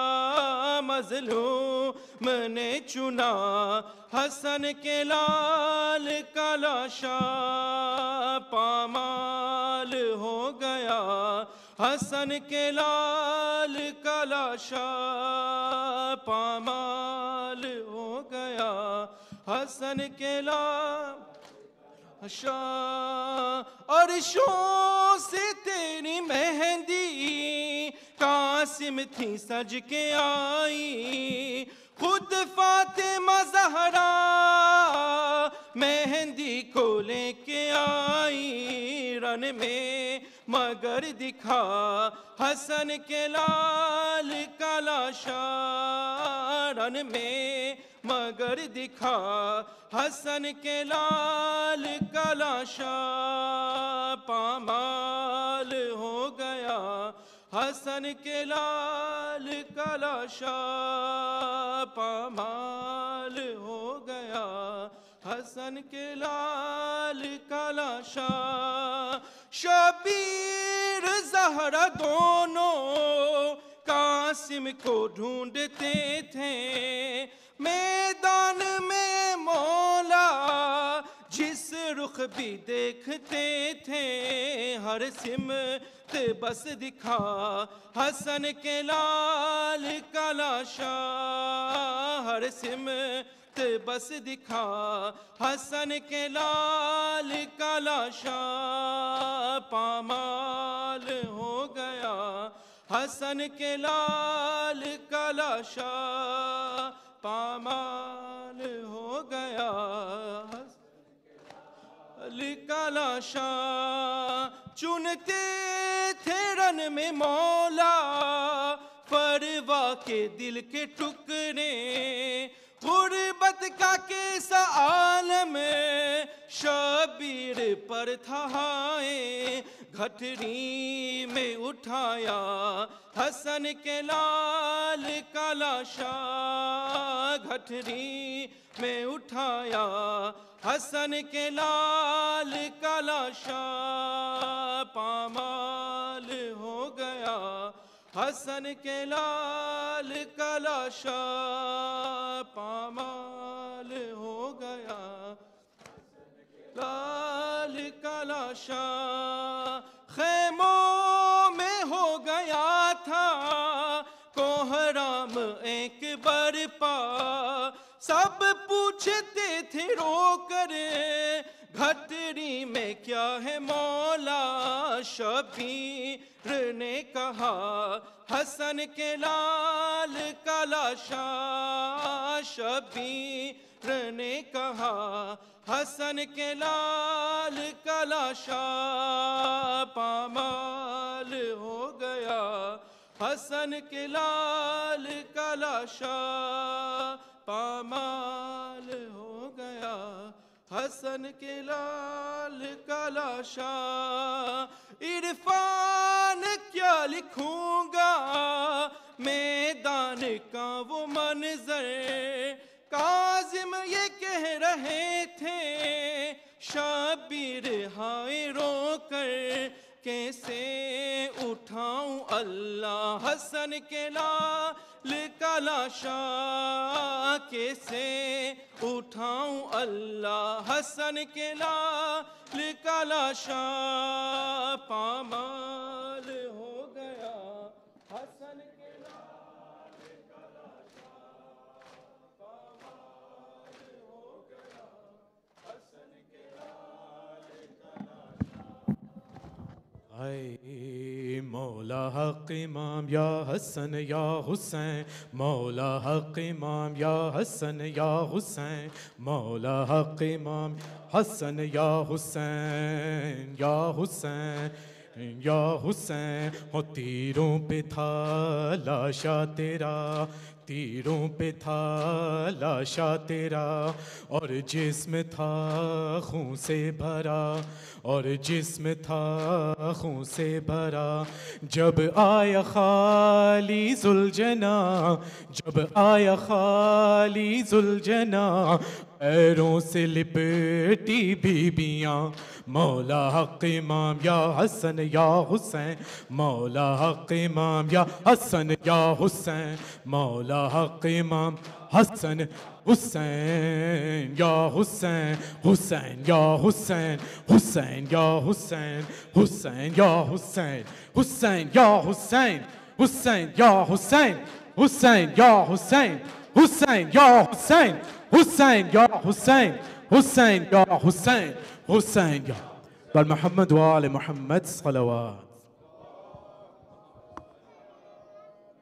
مظلوم نے چنا حسن کے لال کا لاشا، پامال ہو گیا حسن کے لال کا لاشا، پامال ہو گیا حسن کے لال عرشوں سے تیری مہندی کا قاسم تھی سج کے آئی خود فاطمہ زہرا مہندی کو لے کے آئی رن میں مگر دکھا حسن کے لال کا لاشا رن میں مگر دکھا حسن کے لال کا لاشا پامال ہو گیا حسن کے لال کا لاشا پامال ہو گیا حسن کے لال کا لاشا شبیر زہرا دونوں قاسم کو ڈھونڈتے تھے میدان میں مولا جس رخ بھی دیکھتے تھے ہر سمت بس دکھا حسن کے لال کا لاشا ہر سمت بس دکھا حسن کے لال کا لاشا پامال ہو گیا حسن کے لال کا لاشا پامال ہو گیا کا لاشا چنتے تھے رن میں مولا پروا کے دل کے ٹکڑے غربت کا کیسا عالم شبیر پر تھا ہائے گھٹری میں اٹھایا حسن کے لال کا لاشا گھٹری میں اٹھایا حسن کے لال کا لاشا پامال ہو گیا حسن کے لال کا لاشا پامال ہو گیا لال کا لاشا خیموں میں ہو گیا تھا کوہرام ایک برپا سب پوچھتے تھے رو کر گھٹری میں کیا ہے مولا شبیر نے کہا حسن کے لال کا لاشا شبیر نے کہا حسن کے لال کا لاشا پامال ہو گیا حسن کے لال کا لاشا پامال ہو گیا حسن کے لال کا لاشا عرفان کیا لکھوں گا میدان کا وہ منظر کاظم یہ کہہ رہے تھے شبیر ہائے رو کر کیسے اٹھاؤں اللہ حسن کے لال کا لاشا کیسے اٹھاؤں اللہ حسن کے لال کا لاشا پامال ہو گیا حسن کے لال کا لاشا پامال ہو گیا حسن کے لال کا لاشا اے مولا حق امام یا حسن یا حسین مولا حق امام یا حسن یا حسین مولا حق امام حسن یا حسین یا حسین یا حسین ہو تیروں پہ تھا لاشا تیرا تیروں پہ تھا لاشا تیرا اور جسم تھا خون سے بھرا اور جسم تھا خون سے بھرا جب آیا خالی ذوالجنا جب آیا خالی ذوالجنا پیروں سے لپٹی بیبیاں مولا حق امام یا حسن یا حسین مولا حق امام یا حسن یا حسین مولا حق امام حسن حسین یا حسین حسین یا حسین حسین یا حسین حسین یا حسین حسین یا حسین حسین یا حسین حسین یا حسین حسین یا حسین حسین یا حسین حسین یا حسین حسین یا بل محمد وآل محمد صلوات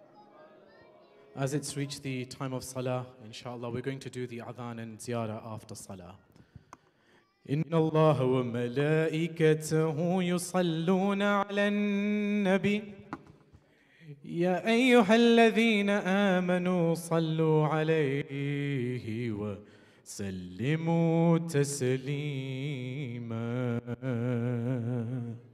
As it's reached the time of Salah, inshallah, we're going to do the adhan and ziyarah after Salah. إن الله وملائكته يصلون على النبي يا أيها الذين آمنوا صلوا عليه وسلموا تسليما